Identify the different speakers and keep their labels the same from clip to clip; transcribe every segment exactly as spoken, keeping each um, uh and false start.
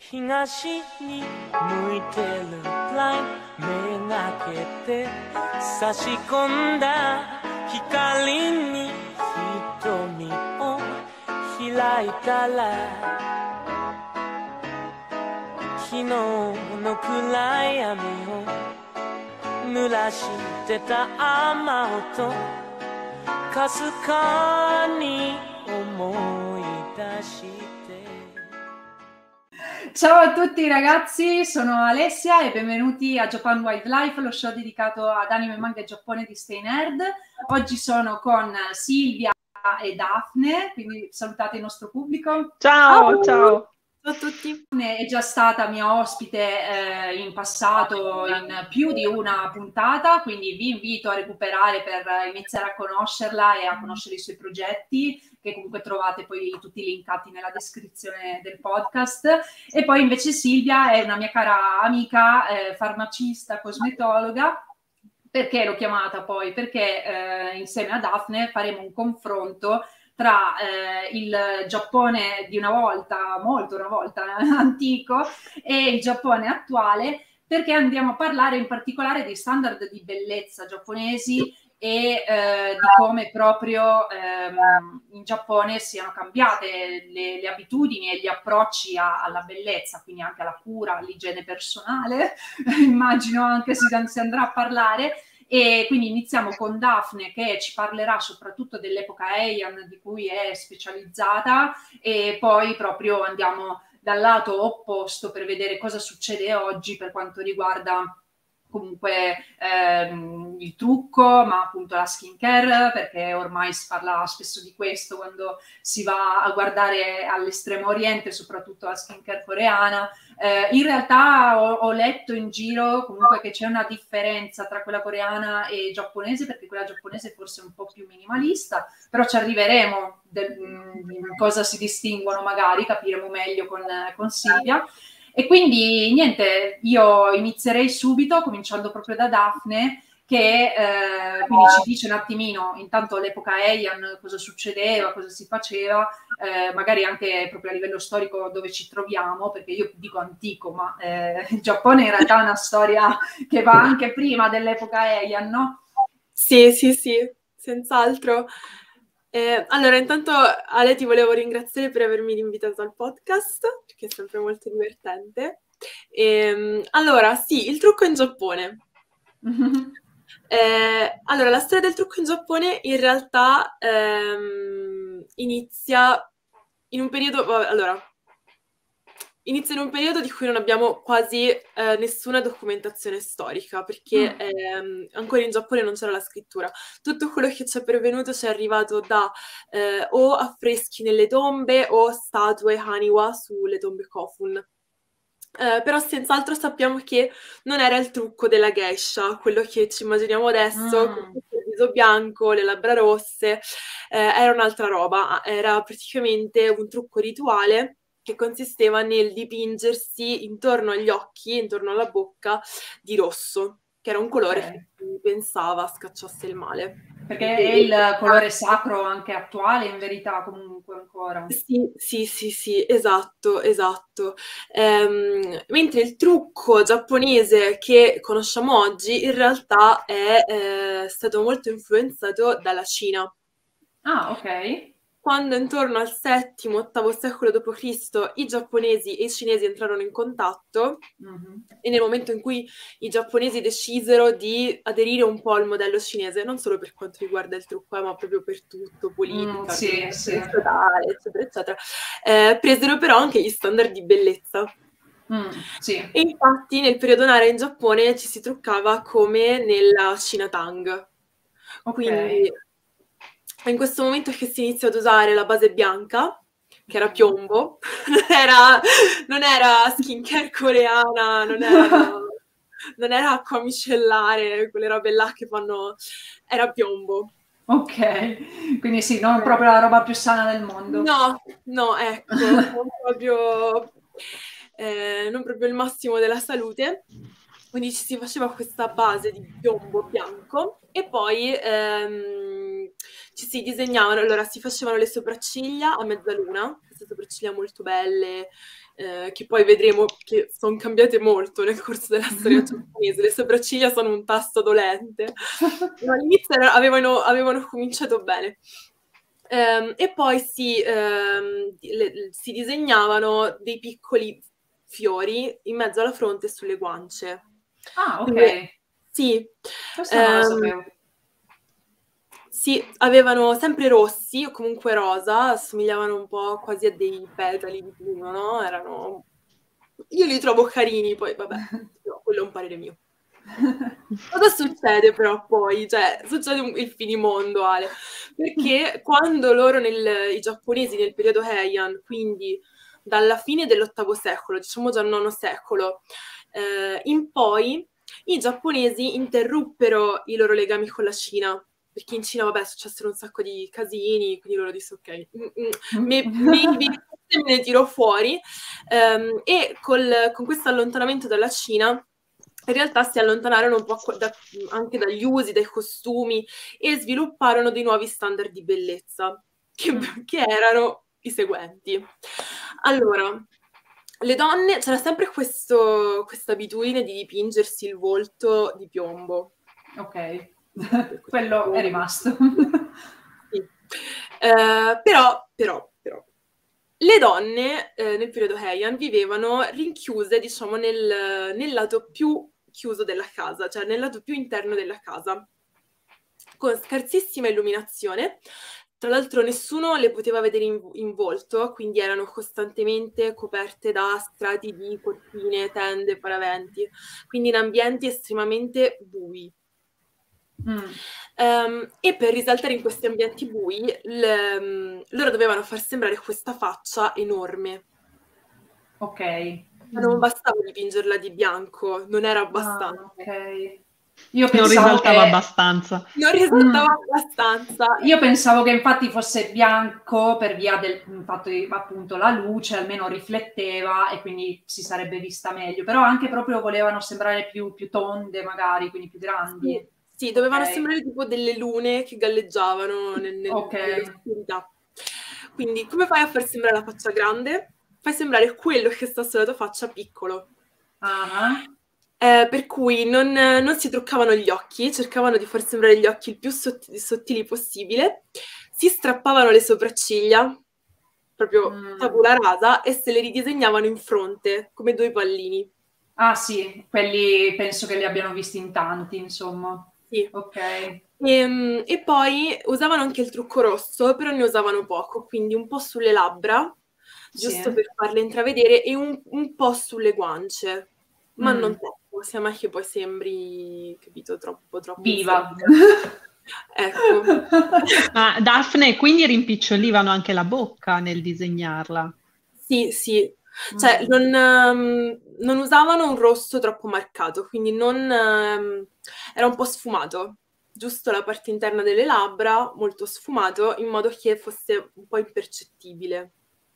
Speaker 1: 東に向いてるラインめがけて差し込んだ光に瞳を開いたら昨日の暗闇を濡らしてた雨音かすかに思い出して。
Speaker 2: Ciao a tutti ragazzi, sono Alessia e benvenuti a Japan Wildlife, lo show dedicato ad anime, manga e Giappone di Stay Nerd. Oggi sono con Silvia e Daphne, quindi salutate il nostro pubblico.
Speaker 3: Ciao, ciao, ciao
Speaker 2: a tutti. È già stata mia ospite eh, in passato in più di una puntata, quindi vi invito a recuperare per iniziare a conoscerla e a conoscere i suoi progetti, che comunque trovate poi tutti linkati nella descrizione del podcast. E poi invece Silvia è una mia cara amica, eh, farmacista, cosmetologa. Perché l'ho chiamata poi? Perché eh, insieme a Daphne faremo un confronto tra eh, il Giappone di una volta, molto una volta antico, e il Giappone attuale, perché andiamo a parlare in particolare dei standard di bellezza giapponesi e eh, di come proprio ehm, in Giappone siano cambiate le, le abitudini e gli approcci a, alla bellezza, quindi anche alla cura, all'igiene personale, immagino anche se si andrà a parlare. E quindi iniziamo con Daphne, che ci parlerà soprattutto dell'epoca Heian di cui è specializzata, e poi proprio andiamo dal lato opposto per vedere cosa succede oggi per quanto riguarda comunque ehm, il trucco, ma appunto la skincare, perché ormai si parla spesso di questo quando si va a guardare all'estremo oriente, soprattutto la skincare coreana. Eh, in realtà ho, ho letto in giro comunque che c'è una differenza tra quella coreana e giapponese, perché quella giapponese forse è un po' più minimalista, però ci arriveremo del, in cosa si distinguono, magari capiremo meglio con, con Silvia. E quindi niente, io inizierei subito, cominciando proprio da Daphne, che eh, quindi ci dice un attimino, intanto all'epoca Heian, cosa succedeva, cosa si faceva, eh, magari anche proprio a livello storico dove ci troviamo, perché io dico antico, ma eh, il Giappone in realtà è una storia che va anche prima dell'epoca Heian, no?
Speaker 3: Sì, sì, sì, senz'altro. Eh, allora, intanto Ale, ti volevo ringraziare per avermi invitato al podcast, perché è sempre molto divertente. E, allora, sì, il trucco in Giappone. Eh, allora, la storia del trucco in Giappone in realtà ehm, inizia in un periodo... Allora, inizia in un periodo di cui non abbiamo quasi eh, nessuna documentazione storica, perché
Speaker 2: Mm.
Speaker 3: ehm, ancora in Giappone non c'era la scrittura. Tutto quello che ci è pervenuto ci è arrivato da eh, o affreschi nelle tombe o statue Haniwa sulle tombe Kofun. Eh, però senz'altro sappiamo che non era il trucco della geisha, quello che ci immaginiamo adesso,
Speaker 2: Mm.
Speaker 3: con il viso bianco, le labbra rosse, eh, era un'altra roba, era praticamente un trucco rituale che consisteva nel dipingersi intorno agli occhi, intorno alla bocca, di rosso, che era un colore
Speaker 2: Okay.
Speaker 3: che si pensava scacciasse il male.
Speaker 2: Perché è il colore sacro anche attuale, in verità, comunque ancora.
Speaker 3: Sì, sì, sì, sì, esatto, esatto. Ehm, mentre il trucco giapponese che conosciamo oggi in realtà è eh, stato molto influenzato dalla Cina.
Speaker 2: Ah, ok.
Speaker 3: Quando intorno al settimo ottavo secolo dopo Cristo i giapponesi e i cinesi entrarono in contatto,
Speaker 2: Mm-hmm.
Speaker 3: e nel momento in cui i giapponesi decisero di aderire un po' al modello cinese, non solo per quanto riguarda il trucco, eh, ma proprio per tutto, politica,
Speaker 2: Mm, sì, sì.
Speaker 3: sociale, eccetera, eccetera, eh, presero però anche gli standard di bellezza.
Speaker 2: Mm, sì.
Speaker 3: E infatti nel periodo Nara in Giappone ci si truccava come nella Cina Tang.
Speaker 2: Ok.
Speaker 3: Quindi è in questo momento che si inizia ad usare la base bianca, che era piombo, non era, non era skincare coreana, non erano, non era acqua micellare, quelle robe là che fanno, era piombo.
Speaker 2: Ok, quindi sì, non proprio la roba più sana del mondo.
Speaker 3: No, no, ecco, non proprio, eh, non proprio il massimo della salute. Quindi ci si faceva questa base di piombo bianco e poi ehm, ci si disegnavano, allora si facevano le sopracciglia a mezzaluna, queste sopracciglia molto belle, eh, che poi vedremo che sono cambiate molto nel corso della storia giapponese. Le sopracciglia sono un tasto dolente, ma all'inizio era- avevano, avevano cominciato bene. Ehm, e poi si, ehm, le- si disegnavano dei piccoli fiori in mezzo alla fronte e sulle guance.
Speaker 2: Ah, ok.
Speaker 3: Quindi, sì.
Speaker 2: Questa non la
Speaker 3: ehm,
Speaker 2: sapevo.
Speaker 3: sì, avevano sempre rossi o comunque rosa, assomigliavano un po' quasi a dei petali di pino, no? Erano... Io li trovo carini, poi vabbè, no, quello è un parere mio. Cosa succede però poi? Cioè, succede un- il finimondo, Ale, perché quando loro, nel, i giapponesi nel periodo Heian, quindi dalla fine dell'ottavo secolo, diciamo già il nono secolo, eh, in poi, i giapponesi interruppero i loro legami con la Cina, perché in Cina, vabbè, successero un sacco di casini, quindi loro dissero, ok, mm, mm, me- maybe forse me ne tiro fuori, Ehm, e col- con questo allontanamento dalla Cina, in realtà si allontanarono un po' qua- da- anche dagli usi, dai costumi e svilupparono dei nuovi standard di bellezza, che,
Speaker 2: Mm.
Speaker 3: che erano i seguenti. Allora, le donne, c'era sempre questo- questa abitudine di dipingersi il volto di piombo.
Speaker 2: Ok, quello è rimasto.
Speaker 3: Sì. Eh, però, però, però, le donne eh, nel periodo Heian vivevano rinchiuse, diciamo, nel, nel lato più chiuso della casa, cioè nel lato più interno della casa, con scarsissima illuminazione. Tra l'altro nessuno le poteva vedere in, in volto, quindi erano costantemente coperte da strati di cortine, tende, paraventi, quindi in ambienti estremamente bui.
Speaker 2: Mm.
Speaker 3: Ehm, e per risaltare in questi ambienti bui, le- mm, loro dovevano far sembrare questa faccia enorme.
Speaker 2: Ok.
Speaker 3: Ma non bastava dipingerla di bianco, non era
Speaker 2: Ah,
Speaker 3: abbastanza.
Speaker 2: ok. Io
Speaker 4: Non
Speaker 2: pensavo
Speaker 4: risaltava
Speaker 2: che...
Speaker 4: abbastanza.
Speaker 3: Non risaltava
Speaker 2: Mm.
Speaker 3: abbastanza.
Speaker 2: Io pensavo che infatti fosse bianco per via del fatto di appunto la luce, almeno rifletteva e quindi si sarebbe vista meglio, però anche proprio volevano sembrare più, più tonde magari, quindi più grandi.
Speaker 3: Sì, sì, dovevano
Speaker 2: Ok.
Speaker 3: sembrare tipo delle lune che galleggiavano nel, nel-
Speaker 2: Ok.
Speaker 3: nell'oscurità. Quindi, come fai a far sembrare la faccia grande? Fai sembrare quello che sta sulla tua faccia piccolo.
Speaker 2: Ah,
Speaker 3: Eh, per cui non, non si truccavano gli occhi, cercavano di far sembrare gli occhi il più sotti- sottili possibile, si strappavano le sopracciglia, proprio
Speaker 2: mm.
Speaker 3: tabula rasa, e se le ridisegnavano in fronte, come due pallini.
Speaker 2: Ah sì, quelli penso che li abbiano visti in tanti, insomma.
Speaker 3: Sì.
Speaker 2: Ok.
Speaker 3: E, e poi usavano anche il trucco rosso, però ne usavano poco, quindi un po' sulle labbra, giusto
Speaker 2: Sì.
Speaker 3: per farle intravedere, e un, un po' sulle guance, ma
Speaker 2: Mm.
Speaker 3: non troppo, sia mai che poi sembri, capito, troppo, troppo
Speaker 2: Viva.
Speaker 3: inserita. Ecco.
Speaker 4: Ma Daphne, quindi rimpicciolivano anche la bocca nel disegnarla.
Speaker 3: Sì, sì. Cioè,
Speaker 2: Mm.
Speaker 3: non, ehm, non usavano un rosso troppo marcato, quindi non, ehm, era un po' sfumato, giusto la parte interna delle labbra, molto sfumato, in modo che fosse un po' impercettibile.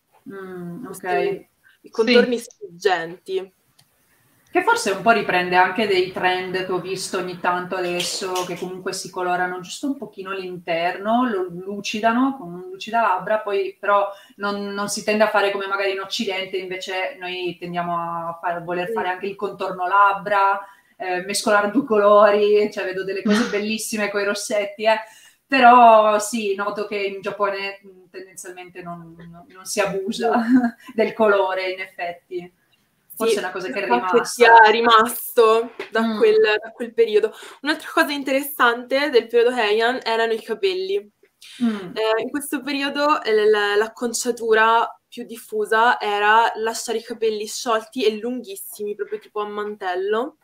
Speaker 2: Mm, ok.
Speaker 3: Fosse i contorni
Speaker 4: Sì.
Speaker 3: sfuggenti.
Speaker 2: Che forse un po' riprende anche dei trend che ho visto ogni tanto adesso, che comunque si colorano giusto un pochino l'interno, lo lucidano con un lucidalabbra, poi però non, non si tende a fare come magari in Occidente, invece noi tendiamo a fare- voler fare anche il contorno labbra, eh, mescolare due colori, cioè vedo delle cose bellissime con i rossetti, eh. Però sì, noto che in Giappone mh, tendenzialmente non, non- non si abusa del colore, in effetti. Forse
Speaker 3: Sì,
Speaker 2: è una cosa che è
Speaker 3: so che
Speaker 2: rimasta.
Speaker 3: sia rimasto da,
Speaker 2: Mm.
Speaker 3: quel, da quel periodo. Un'altra cosa interessante del periodo Heian erano i capelli.
Speaker 2: Mm.
Speaker 3: Eh, in questo periodo eh, la- l'acconciatura più diffusa era lasciare i capelli sciolti e lunghissimi, proprio tipo a mantello.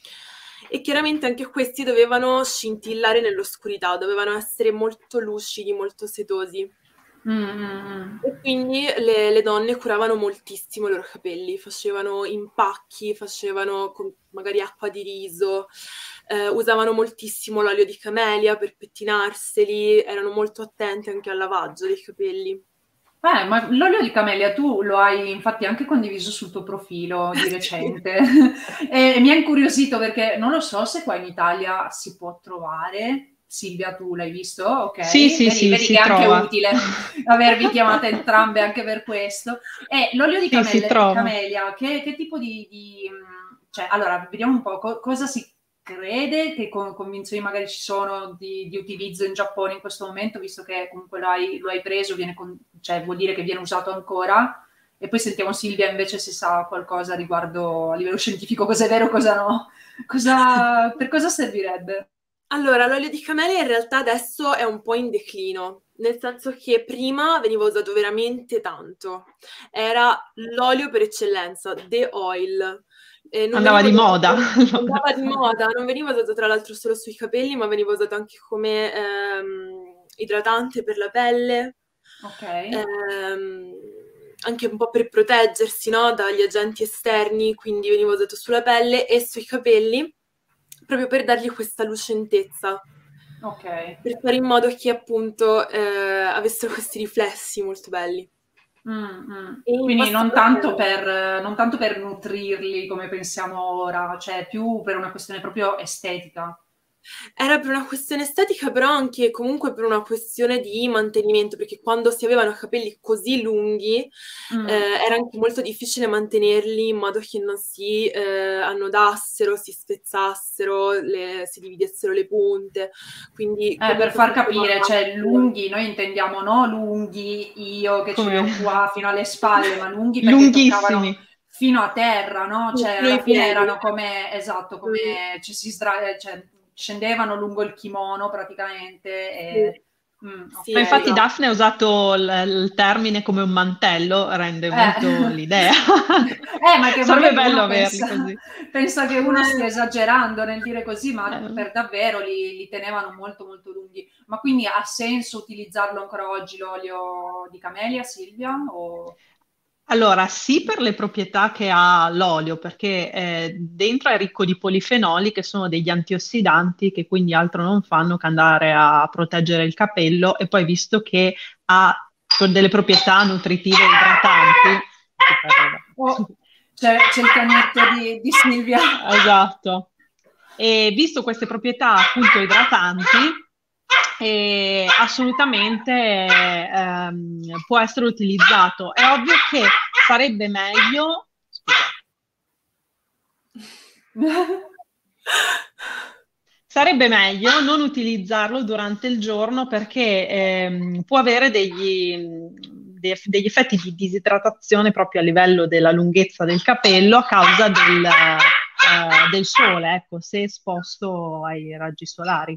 Speaker 3: E chiaramente anche questi dovevano scintillare nell'oscurità, dovevano essere molto lucidi, molto setosi.
Speaker 2: Mm, mm, mm.
Speaker 3: E quindi le, le donne curavano moltissimo i loro capelli, facevano impacchi, facevano con magari acqua di riso, eh, usavano moltissimo l'olio di camelia per pettinarseli, erano molto attenti anche al lavaggio dei capelli.
Speaker 2: Eh, ma l'olio di camellia tu lo hai infatti anche condiviso sul tuo profilo di recente e mi ha incuriosito perché non lo so se qua in Italia si può trovare, Silvia, tu l'hai visto? Ok,
Speaker 4: Sì, sì,
Speaker 2: vedi,
Speaker 4: sì,
Speaker 2: vedi
Speaker 4: si
Speaker 2: che è anche
Speaker 4: trova.
Speaker 2: utile avervi chiamate entrambe anche per questo. E l'olio di
Speaker 4: Sì, si
Speaker 2: camelle-
Speaker 4: trova.
Speaker 2: camellia, che, che tipo di, di, mh, cioè, allora, vediamo un po' co- cosa si crede, che con- convinzioni magari ci sono di, di utilizzo in Giappone in questo momento, visto che comunque lo hai, lo hai preso, viene con- cioè, vuol dire che viene usato ancora. E poi sentiamo Silvia invece se sa qualcosa riguardo a livello scientifico, cosa è vero, cosa no. Cosa, per cosa servirebbe?
Speaker 3: Allora, l'olio di camellia in realtà adesso è un po' in declino, nel senso che prima veniva usato veramente tanto. Era l'olio per eccellenza, the oil. Eh, non
Speaker 4: Andava
Speaker 3: veniva
Speaker 4: di
Speaker 3: usato
Speaker 4: moda.
Speaker 3: andava di moda, non veniva usato tra l'altro solo sui capelli, ma veniva usato anche come ehm, idratante per la pelle,
Speaker 2: Ok.
Speaker 3: ehm, anche un po' per proteggersi, no, dagli agenti esterni, quindi veniva usato sulla pelle e sui capelli, proprio per dargli questa lucentezza,
Speaker 2: Ok.
Speaker 3: per fare in modo che appunto eh, avessero questi riflessi molto belli.
Speaker 2: Mm, mm.
Speaker 3: E in
Speaker 2: Quindi non tanto
Speaker 3: passato
Speaker 2: per, non tanto per nutrirli come pensiamo ora, cioè più per una questione proprio estetica.
Speaker 3: era per una questione estetica, però anche comunque per una questione di mantenimento, perché quando si avevano capelli così lunghi, eh,
Speaker 2: Mm.
Speaker 3: era anche molto difficile mantenerli in modo che non si eh, annodassero, si spezzassero, le- si dividessero le punte. Quindi
Speaker 2: Eh, per
Speaker 3: comunque
Speaker 2: far
Speaker 3: faceva-
Speaker 2: capire, cioè lunghi, noi intendiamo no lunghi io che ce li
Speaker 4: Come
Speaker 2: ho qua fino alle spalle, ma lunghi perché toccavano
Speaker 4: lunghissimi.
Speaker 2: fino a terra, no? Cioè
Speaker 3: fino ai
Speaker 2: alla fine
Speaker 3: piedi.
Speaker 2: erano come, esatto, come
Speaker 3: Mm,
Speaker 2: ci si sdra- cioè, scendevano lungo il kimono praticamente.
Speaker 3: sì,
Speaker 2: E... Mm,
Speaker 3: sì,
Speaker 4: Ma
Speaker 2: ok.
Speaker 4: infatti
Speaker 3: esatto.
Speaker 4: Daphne ha usato il, il termine come un mantello, rende
Speaker 2: Eh.
Speaker 4: molto l'idea.
Speaker 2: Eh, ma che
Speaker 4: Sarebbe
Speaker 2: magari
Speaker 4: bello
Speaker 2: uno
Speaker 4: averli
Speaker 2: pensa,
Speaker 4: così.
Speaker 2: pensa che uno stia esagerando nel dire così, ma
Speaker 4: Eh.
Speaker 2: per davvero li, li tenevano molto molto lunghi. Ma quindi ha senso utilizzarlo ancora oggi l'olio di camellia, Silvia? O...
Speaker 4: Allora, sì per le proprietà che ha l'olio, perché eh, dentro è ricco di polifenoli che sono degli antiossidanti che quindi altro non fanno che andare a proteggere il capello e poi visto che ha delle proprietà nutritive idratanti,
Speaker 2: Oh, c'è, c'è il cagnetto di, di Silvia.
Speaker 4: esatto. E visto queste proprietà appunto idratanti, eh, assolutamente ehm, può essere utilizzato. È ovvio che sarebbe meglio, scusa, sarebbe meglio non utilizzarlo durante il giorno perché ehm, può avere degli, de- degli effetti di disidratazione proprio a livello della lunghezza del capello a causa del, eh, del sole, ecco, se esposto ai raggi solari.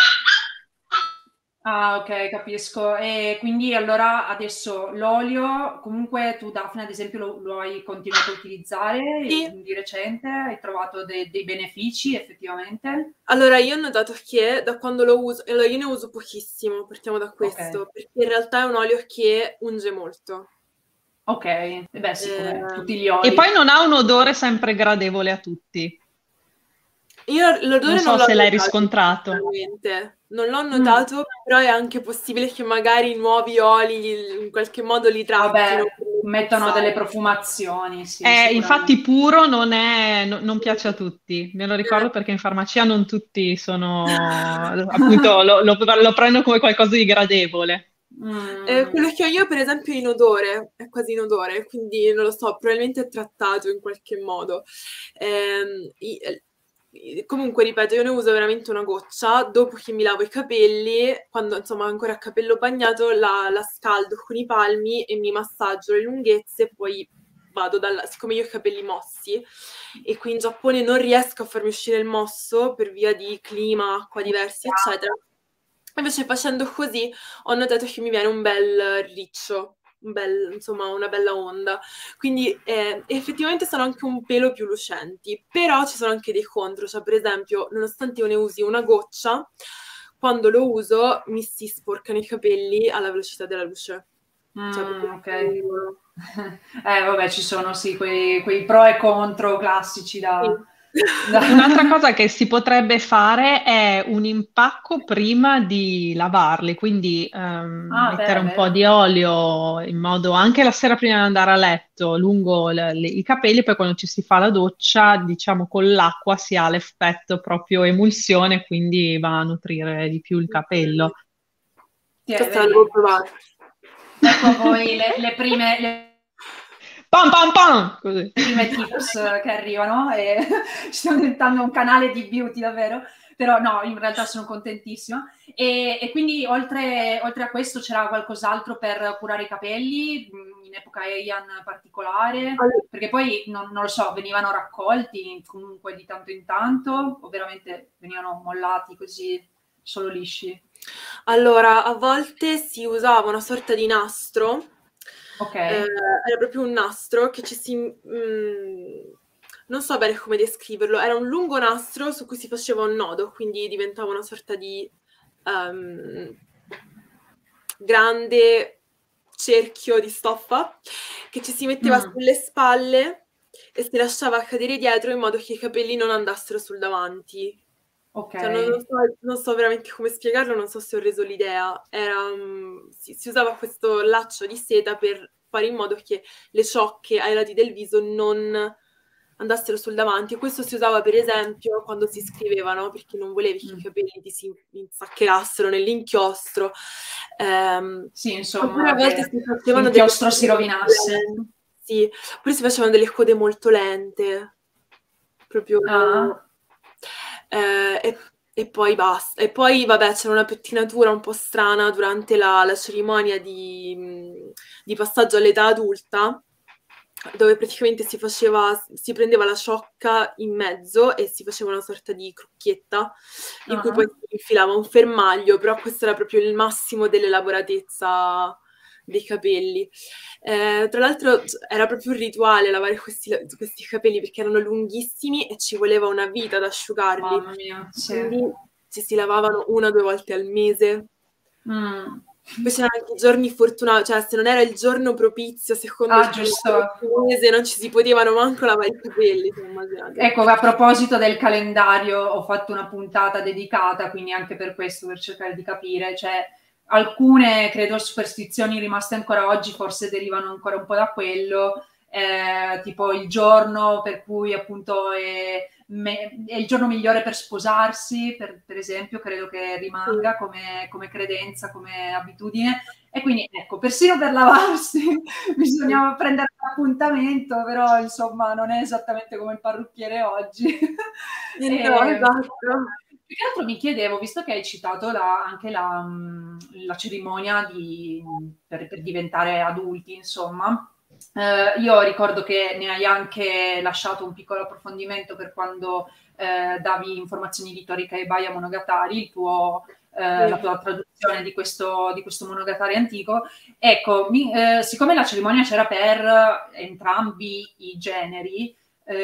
Speaker 2: Ah, ok, capisco. E quindi allora adesso l'olio, comunque tu Daphne ad esempio lo, lo hai continuato a utilizzare
Speaker 3: Sì.
Speaker 2: di recente, hai trovato de- dei benefici effettivamente?
Speaker 3: Allora, io ho notato che da quando lo uso, allora io ne uso pochissimo, partiamo da
Speaker 2: Ok,
Speaker 3: questo, perché in realtà è un olio che unge molto.
Speaker 2: ok, e beh sì, come tutti
Speaker 3: Ehm,
Speaker 2: gli
Speaker 4: E
Speaker 2: oli.
Speaker 4: poi non ha un odore sempre gradevole a tutti.
Speaker 3: io
Speaker 4: Non
Speaker 3: l'odore non
Speaker 4: so
Speaker 3: l'ho
Speaker 4: se l'hai
Speaker 3: notato,
Speaker 4: riscontrato.
Speaker 3: sinceramente. Non l'ho
Speaker 2: Mm.
Speaker 3: notato, però è anche possibile che magari i nuovi oli li- in qualche modo li trattino
Speaker 2: Vabbè,
Speaker 3: per
Speaker 2: mettono delle
Speaker 3: rinforzare.
Speaker 2: profumazioni, sì,
Speaker 4: Eh, infatti
Speaker 2: sicuramente.
Speaker 4: puro non è, no- non piace a tutti, me lo
Speaker 3: Eh,
Speaker 4: ricordo perché in farmacia non tutti sono, appunto, lo, lo, lo prendono come qualcosa di gradevole.
Speaker 3: Eh,
Speaker 2: Mm.
Speaker 3: quello che ho io, per esempio, è inodore, è quasi inodore, quindi non lo so, probabilmente è trattato in qualche modo. Ehm, i- i- comunque, ripeto, io ne uso veramente una goccia, dopo che mi lavo i capelli, quando insomma ho ancora il capello bagnato, la, la scaldo con i palmi e mi massaggio le lunghezze, poi vado dalla... siccome io ho i capelli mossi, e qui in Giappone non riesco a farmi uscire il mosso per via di clima, acqua diversi, eccetera. Invece facendo così ho notato che mi viene un bel riccio, un bel, insomma, una bella onda. Quindi eh, effettivamente sono anche un pelo più lucenti, però ci sono anche dei contro, cioè per esempio, nonostante io ne usi una goccia, quando lo uso mi si sporcano i capelli alla velocità della luce. Cioè
Speaker 2: Mm,
Speaker 3: proprio
Speaker 2: ok.
Speaker 3: vengono.
Speaker 2: Eh, vabbè, ci sono sì quei, quei pro e contro classici
Speaker 3: Sì,
Speaker 2: da,
Speaker 4: Un'altra cosa che si potrebbe fare è un impacco prima di lavarli, quindi ehm,
Speaker 2: Ah,
Speaker 4: mettere
Speaker 2: beh,
Speaker 4: un po'
Speaker 2: vero.
Speaker 4: di olio in modo anche la sera prima di andare a letto lungo le- le- i capelli, poi quando ci si fa la doccia, diciamo con l'acqua si ha l'effetto proprio emulsione, quindi va a nutrire di più il capello.
Speaker 2: Sì,
Speaker 3: Questa la devo
Speaker 2: vedi?
Speaker 3: provare.
Speaker 2: Ecco a voi le, le prime, le
Speaker 4: Pam pam pam! Così.
Speaker 2: prime tips che arrivano e ci stiamo diventando un canale di beauty davvero, però no, in realtà sono contentissima. E, e quindi oltre, oltre a questo c'era qualcos'altro per curare i capelli, mh, in epoca Heian particolare?
Speaker 3: All-
Speaker 2: Perché poi, non, non lo so, venivano raccolti comunque di tanto in tanto o veramente venivano mollati così, solo lisci?
Speaker 3: Allora, a volte si usava una sorta di nastro,
Speaker 2: Ok.
Speaker 3: eh, era proprio un nastro che ci si... mm, non so bene come descriverlo, era un lungo nastro su cui si faceva un nodo, quindi diventava una sorta di ehm, grande cerchio di stoffa che ci si metteva
Speaker 2: Mm,
Speaker 3: sulle spalle e si lasciava cadere dietro in modo che i capelli non andassero sul davanti.
Speaker 2: ok.
Speaker 3: Cioè, non, non so, non so veramente come spiegarlo, non so se ho reso l'idea. Era, mm, si, si usava questo laccio di seta per fare in modo che le ciocche ai lati del viso non andassero sul davanti. E questo si usava, per esempio, quando si scrivevano, perché non volevi che i
Speaker 2: Mm.
Speaker 3: capelli ti si insaccherassero nell'inchiostro. Ehm,
Speaker 2: Sì,
Speaker 3: oppure a
Speaker 2: insomma,
Speaker 3: volte
Speaker 2: che
Speaker 3: si facevano delle
Speaker 2: l'inchiostro si
Speaker 3: code molto
Speaker 2: rovinasse.
Speaker 3: lente. Sì, oppure si facevano delle code molto lente. Proprio...
Speaker 2: Ah,
Speaker 3: eh, e, e poi basta. E poi, vabbè, c'era una pettinatura un po' strana durante la, la cerimonia di, mh, di passaggio all'età adulta, dove praticamente si faceva, si prendeva la ciocca in mezzo e si faceva una sorta di crocchietta in cui poi
Speaker 2: ah.
Speaker 3: si infilava un fermaglio, però questo era proprio il massimo dell'elaboratezza dei capelli. Eh, tra l'altro era proprio un rituale lavare questi, questi capelli perché erano lunghissimi e ci voleva una vita ad asciugarli.
Speaker 2: Mamma mia, sì.
Speaker 3: Quindi ci si lavavano una o due volte al mese.
Speaker 2: Mm.
Speaker 3: Poi c'erano anche i giorni fortunati, cioè se non era il giorno propizio, secondo
Speaker 2: Ah,
Speaker 3: il
Speaker 2: giusto.
Speaker 3: calendario cinese, non ci si potevano manco lavare i capelli, cioè, immaginate.
Speaker 2: Ecco, a proposito del calendario, ho fatto una puntata dedicata, quindi anche per questo, per cercare di capire, cioè alcune, credo, superstizioni rimaste ancora oggi, forse derivano ancora un po' da quello, eh, tipo il giorno per cui appunto è, me- è il giorno migliore per sposarsi, per, per esempio, credo che
Speaker 3: Sì.
Speaker 2: rimanga come, come credenza, come abitudine. E quindi ecco, persino per lavarsi bisognava prendere un appuntamento, però insomma non è esattamente come il parrucchiere oggi.
Speaker 3: Eh no,
Speaker 2: E,
Speaker 3: esatto.
Speaker 2: più che altro mi chiedevo, visto che hai citato la- anche la, mh, la cerimonia di- per, per diventare adulti, insomma, eh, io ricordo che ne hai anche lasciato un piccolo approfondimento per quando eh, davi informazioni di Tori Kaebaya Monogatari, il tuo, eh, la
Speaker 3: Sì.
Speaker 2: tua traduzione di questo, di questo Monogatari antico. Ecco, mi- eh, siccome la cerimonia c'era per entrambi i generi,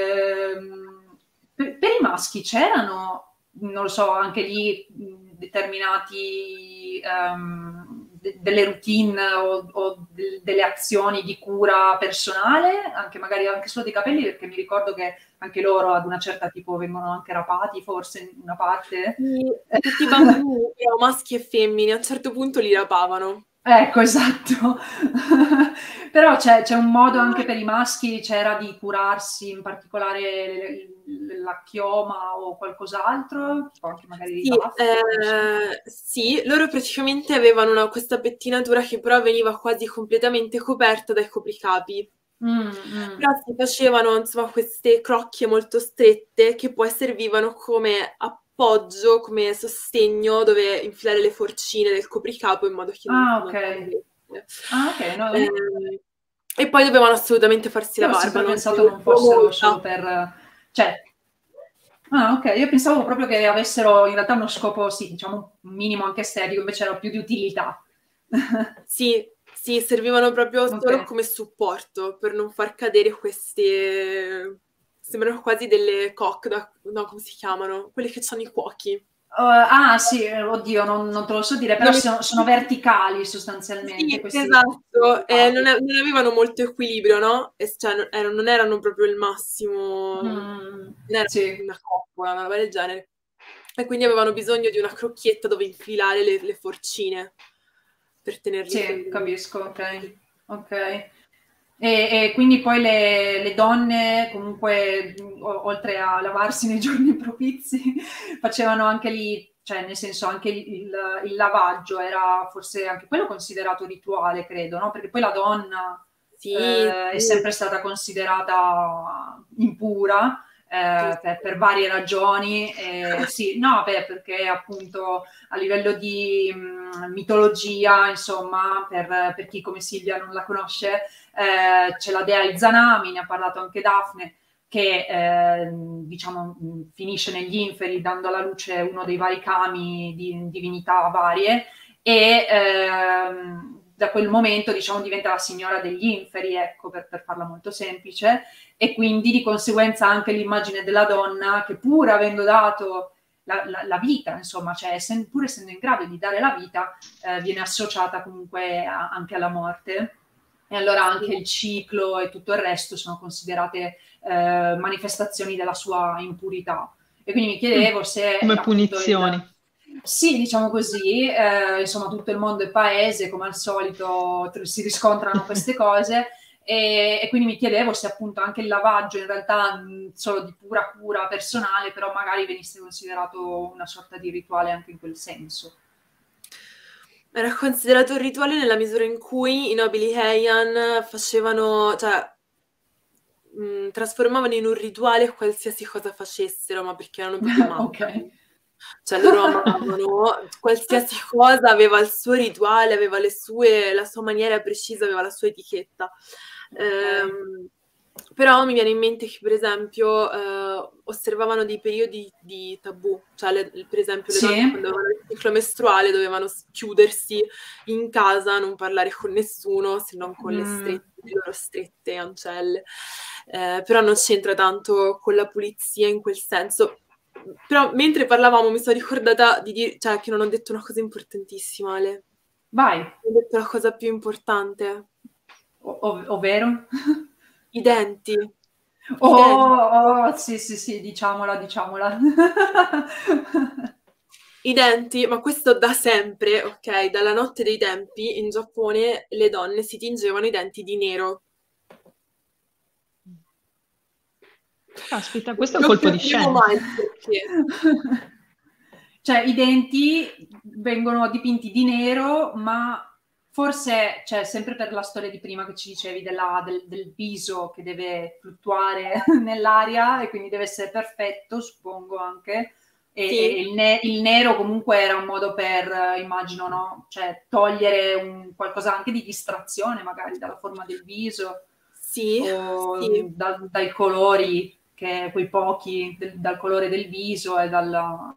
Speaker 2: ehm, per, per i maschi c'erano, non lo so, anche lì mh, determinati ehm, de- delle routine o, o de- delle azioni di cura personale, anche magari anche solo dei capelli, perché mi ricordo che anche loro ad una certa tipo vengono anche rapati, forse in una parte.
Speaker 3: Sì, tutti i bambini, però maschi e femmine, a un certo punto li rapavano.
Speaker 2: Ecco, esatto. Però c'è, c'è un modo anche per i maschi, c'era di curarsi, in particolare l- la chioma o qualcos'altro, tipo anche magari dei
Speaker 3: Sì,
Speaker 2: baffi, non so.
Speaker 3: eh, sì, loro praticamente avevano una- questa pettinatura che però veniva quasi completamente coperta dai copricapi.
Speaker 2: Mm, mm.
Speaker 3: Però si facevano, insomma, queste crocchie molto strette che poi servivano come appoggio, come sostegno dove infilare le forcine del copricapo in modo che non,
Speaker 2: Ah, ok.
Speaker 3: non cadesse.
Speaker 2: Ah, ok, no.
Speaker 3: Ehm, e poi dovevano assolutamente farsi la
Speaker 2: Io ho
Speaker 3: barba,
Speaker 2: sempre
Speaker 3: non ce
Speaker 2: pensato
Speaker 3: ne
Speaker 2: non
Speaker 3: fu
Speaker 2: fossero solo
Speaker 3: molta.
Speaker 2: per... Cioè, ah, ok, io pensavo proprio che avessero in realtà uno scopo, sì, diciamo, un minimo anche estetico, invece era più di utilità.
Speaker 3: Sì, sì, servivano proprio
Speaker 2: Ok.
Speaker 3: solo come supporto per non far cadere queste... Sembrano quasi delle coque, da- no, come si chiamano? Quelle che hanno i cuochi.
Speaker 2: Uh, ah sì, oddio, non, non te lo so dire, però
Speaker 3: Non mi-
Speaker 2: sono, sono verticali sostanzialmente.
Speaker 3: Sì,
Speaker 2: Questi
Speaker 3: esatto, eh, non, non avevano molto equilibrio, no? E cioè, non, erano, non erano proprio il massimo, non
Speaker 2: Mm,
Speaker 3: era
Speaker 2: sì,
Speaker 3: una coppola, una roba del genere. E quindi avevano bisogno di una crocchietta dove infilare le, le forcine per tenerli
Speaker 2: sì,
Speaker 3: sollevati.
Speaker 2: capisco, ok. Ok. E, e quindi poi le, le donne, comunque, o- oltre a lavarsi nei giorni propizi, facevano anche lì, cioè nel senso anche il, il- il lavaggio era forse anche quello considerato rituale, credo, no? Perché poi la donna
Speaker 3: Sì,
Speaker 2: eh, è
Speaker 3: sì,
Speaker 2: sempre stata considerata impura
Speaker 3: sì,
Speaker 2: eh,
Speaker 3: sì.
Speaker 2: per, per varie ragioni. Eh, sì, no, beh, perché appunto a livello di mh, mitologia, insomma, per, per chi come Silvia non la conosce, eh, c'è la dea Izanami, ne ha parlato anche Daphne, che eh, diciamo finisce negli inferi dando alla luce uno dei vari kami di divinità varie e ehm, da quel momento diciamo diventa la signora degli inferi, ecco, per, per farla molto semplice, e quindi di conseguenza anche l'immagine della donna che pur avendo dato la, la, la vita, insomma, cioè essendo, pur essendo in grado di dare la vita, eh, viene associata comunque a, anche alla morte. E allora
Speaker 3: Sì.
Speaker 2: anche il ciclo e tutto il resto sono considerate eh, manifestazioni della sua impurità. E quindi mi
Speaker 4: Mm,
Speaker 2: chiedevo se
Speaker 4: come
Speaker 2: appunto
Speaker 4: punizioni.
Speaker 2: il... Sì, diciamo così, eh, insomma tutto il mondo è paese, come al solito si riscontrano queste cose e, e quindi mi chiedevo se appunto anche il lavaggio in realtà mh, solo di pura cura personale, però magari venisse considerato una sorta di rituale anche in quel senso.
Speaker 3: Era considerato un rituale nella misura in cui i nobili Heian facevano, cioè, mh, trasformavano in un rituale qualsiasi cosa facessero, ma perché erano proprio
Speaker 2: Ok.
Speaker 3: matti. Cioè loro amavano qualsiasi cosa, aveva il suo rituale, aveva le sue, la sua maniera precisa, aveva la sua etichetta.
Speaker 2: Ok.
Speaker 3: Ehm, però mi viene in mente che, per esempio, eh, osservavano dei periodi di tabù, cioè le- per esempio le donne
Speaker 2: Sì.
Speaker 3: quando avevano il ciclo mestruale dovevano s- chiudersi in casa, non parlare con nessuno se non con le
Speaker 2: Mm.
Speaker 3: strette, le loro strette ancelle. Eh, però non c'entra tanto con la pulizia in quel senso. Però mentre parlavamo mi sono ricordata di dire, cioè, che non ho detto una cosa importantissima, Ale.
Speaker 2: Vai.
Speaker 3: Ho detto la cosa più importante.
Speaker 2: O- ov- ovvero?
Speaker 3: I denti. I denti.
Speaker 2: Oh, oh, sì, sì, sì, diciamola, diciamola.
Speaker 3: I denti, ma questo da sempre, ok? Dalla notte dei tempi in Giappone le donne si tingevano i denti di nero.
Speaker 4: Caspita, questo è un
Speaker 3: Non
Speaker 4: colpo di
Speaker 3: capivo
Speaker 4: scena.
Speaker 3: mai il perché.
Speaker 2: Cioè, i denti vengono dipinti di nero, ma forse, cioè, sempre per la storia di prima che ci dicevi della- del, del viso che deve fluttuare nell'aria e quindi deve essere perfetto, suppongo anche. E,
Speaker 3: Sì,
Speaker 2: e il, ne- il nero comunque era un modo per, eh, immagino, no? Cioè, togliere un- qualcosa anche di distrazione, magari dalla forma del viso
Speaker 3: sì,
Speaker 2: o
Speaker 3: sì.
Speaker 2: mh, da- dai colori, che quei pochi, del- dal colore del viso e dalla,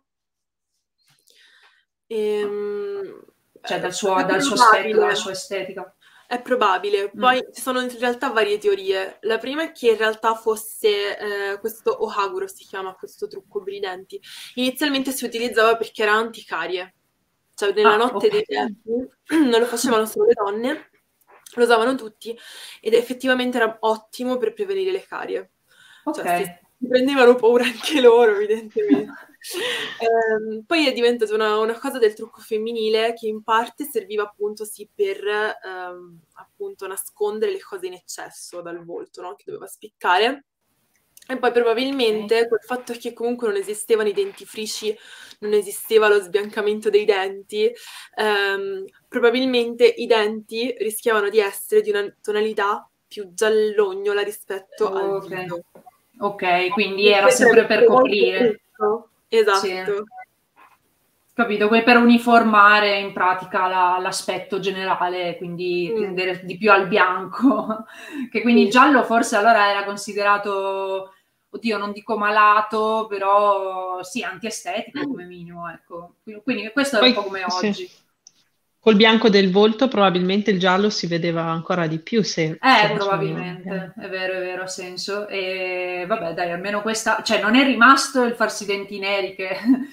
Speaker 3: Ehm,
Speaker 2: cioè dal
Speaker 3: è
Speaker 2: suo, dal suo aspetto, dalla
Speaker 3: probabile.
Speaker 2: sua estetica.
Speaker 3: È probabile.
Speaker 2: Mm.
Speaker 3: Poi ci sono in realtà varie teorie. La prima è che in realtà fosse eh, questo ohaguro, si chiama questo trucco per i denti. Inizialmente si utilizzava perché era anticarie. Cioè nella
Speaker 2: Ah,
Speaker 3: notte
Speaker 2: ok.
Speaker 3: dei tempi non lo facevano solo le donne, lo usavano tutti ed effettivamente era ottimo per prevenire le carie.
Speaker 2: Ok.
Speaker 3: Cioè si, si prendevano paura anche loro, evidentemente. Ehm, poi è diventata una, una cosa del trucco femminile che in parte serviva appunto sì per ehm, appunto nascondere le cose in eccesso dal volto, no? Che doveva spiccare. E poi
Speaker 2: Ok.
Speaker 3: probabilmente col fatto che comunque non esistevano i dentifrici, non esisteva lo sbiancamento dei denti, ehm, probabilmente i denti rischiavano di essere di una tonalità più giallognola rispetto al
Speaker 2: Ok.
Speaker 3: viso.
Speaker 2: Ok, quindi
Speaker 3: Il
Speaker 2: era
Speaker 3: che
Speaker 2: sempre
Speaker 3: sarebbe
Speaker 2: per
Speaker 3: stato molto
Speaker 2: coprire.
Speaker 3: brutto.
Speaker 2: Sì.
Speaker 3: Esatto.
Speaker 2: Capito, poi per uniformare in pratica la- l'aspetto generale, quindi
Speaker 3: Mm,
Speaker 2: tendere di più al bianco, che quindi il
Speaker 3: sì.
Speaker 2: giallo forse allora era considerato, oddio, non dico malato, però sì, antiestetico come minimo, ecco. Quindi questo è un
Speaker 4: Poi
Speaker 2: po' come
Speaker 4: sì,
Speaker 2: oggi.
Speaker 4: col bianco del volto probabilmente il giallo si vedeva ancora di più se, se
Speaker 2: Eh,
Speaker 4: facevano
Speaker 2: probabilmente,
Speaker 4: bianco.
Speaker 2: è vero, è vero, ha senso. E vabbè, dai, almeno questa, cioè non è rimasto il farsi i denti neri che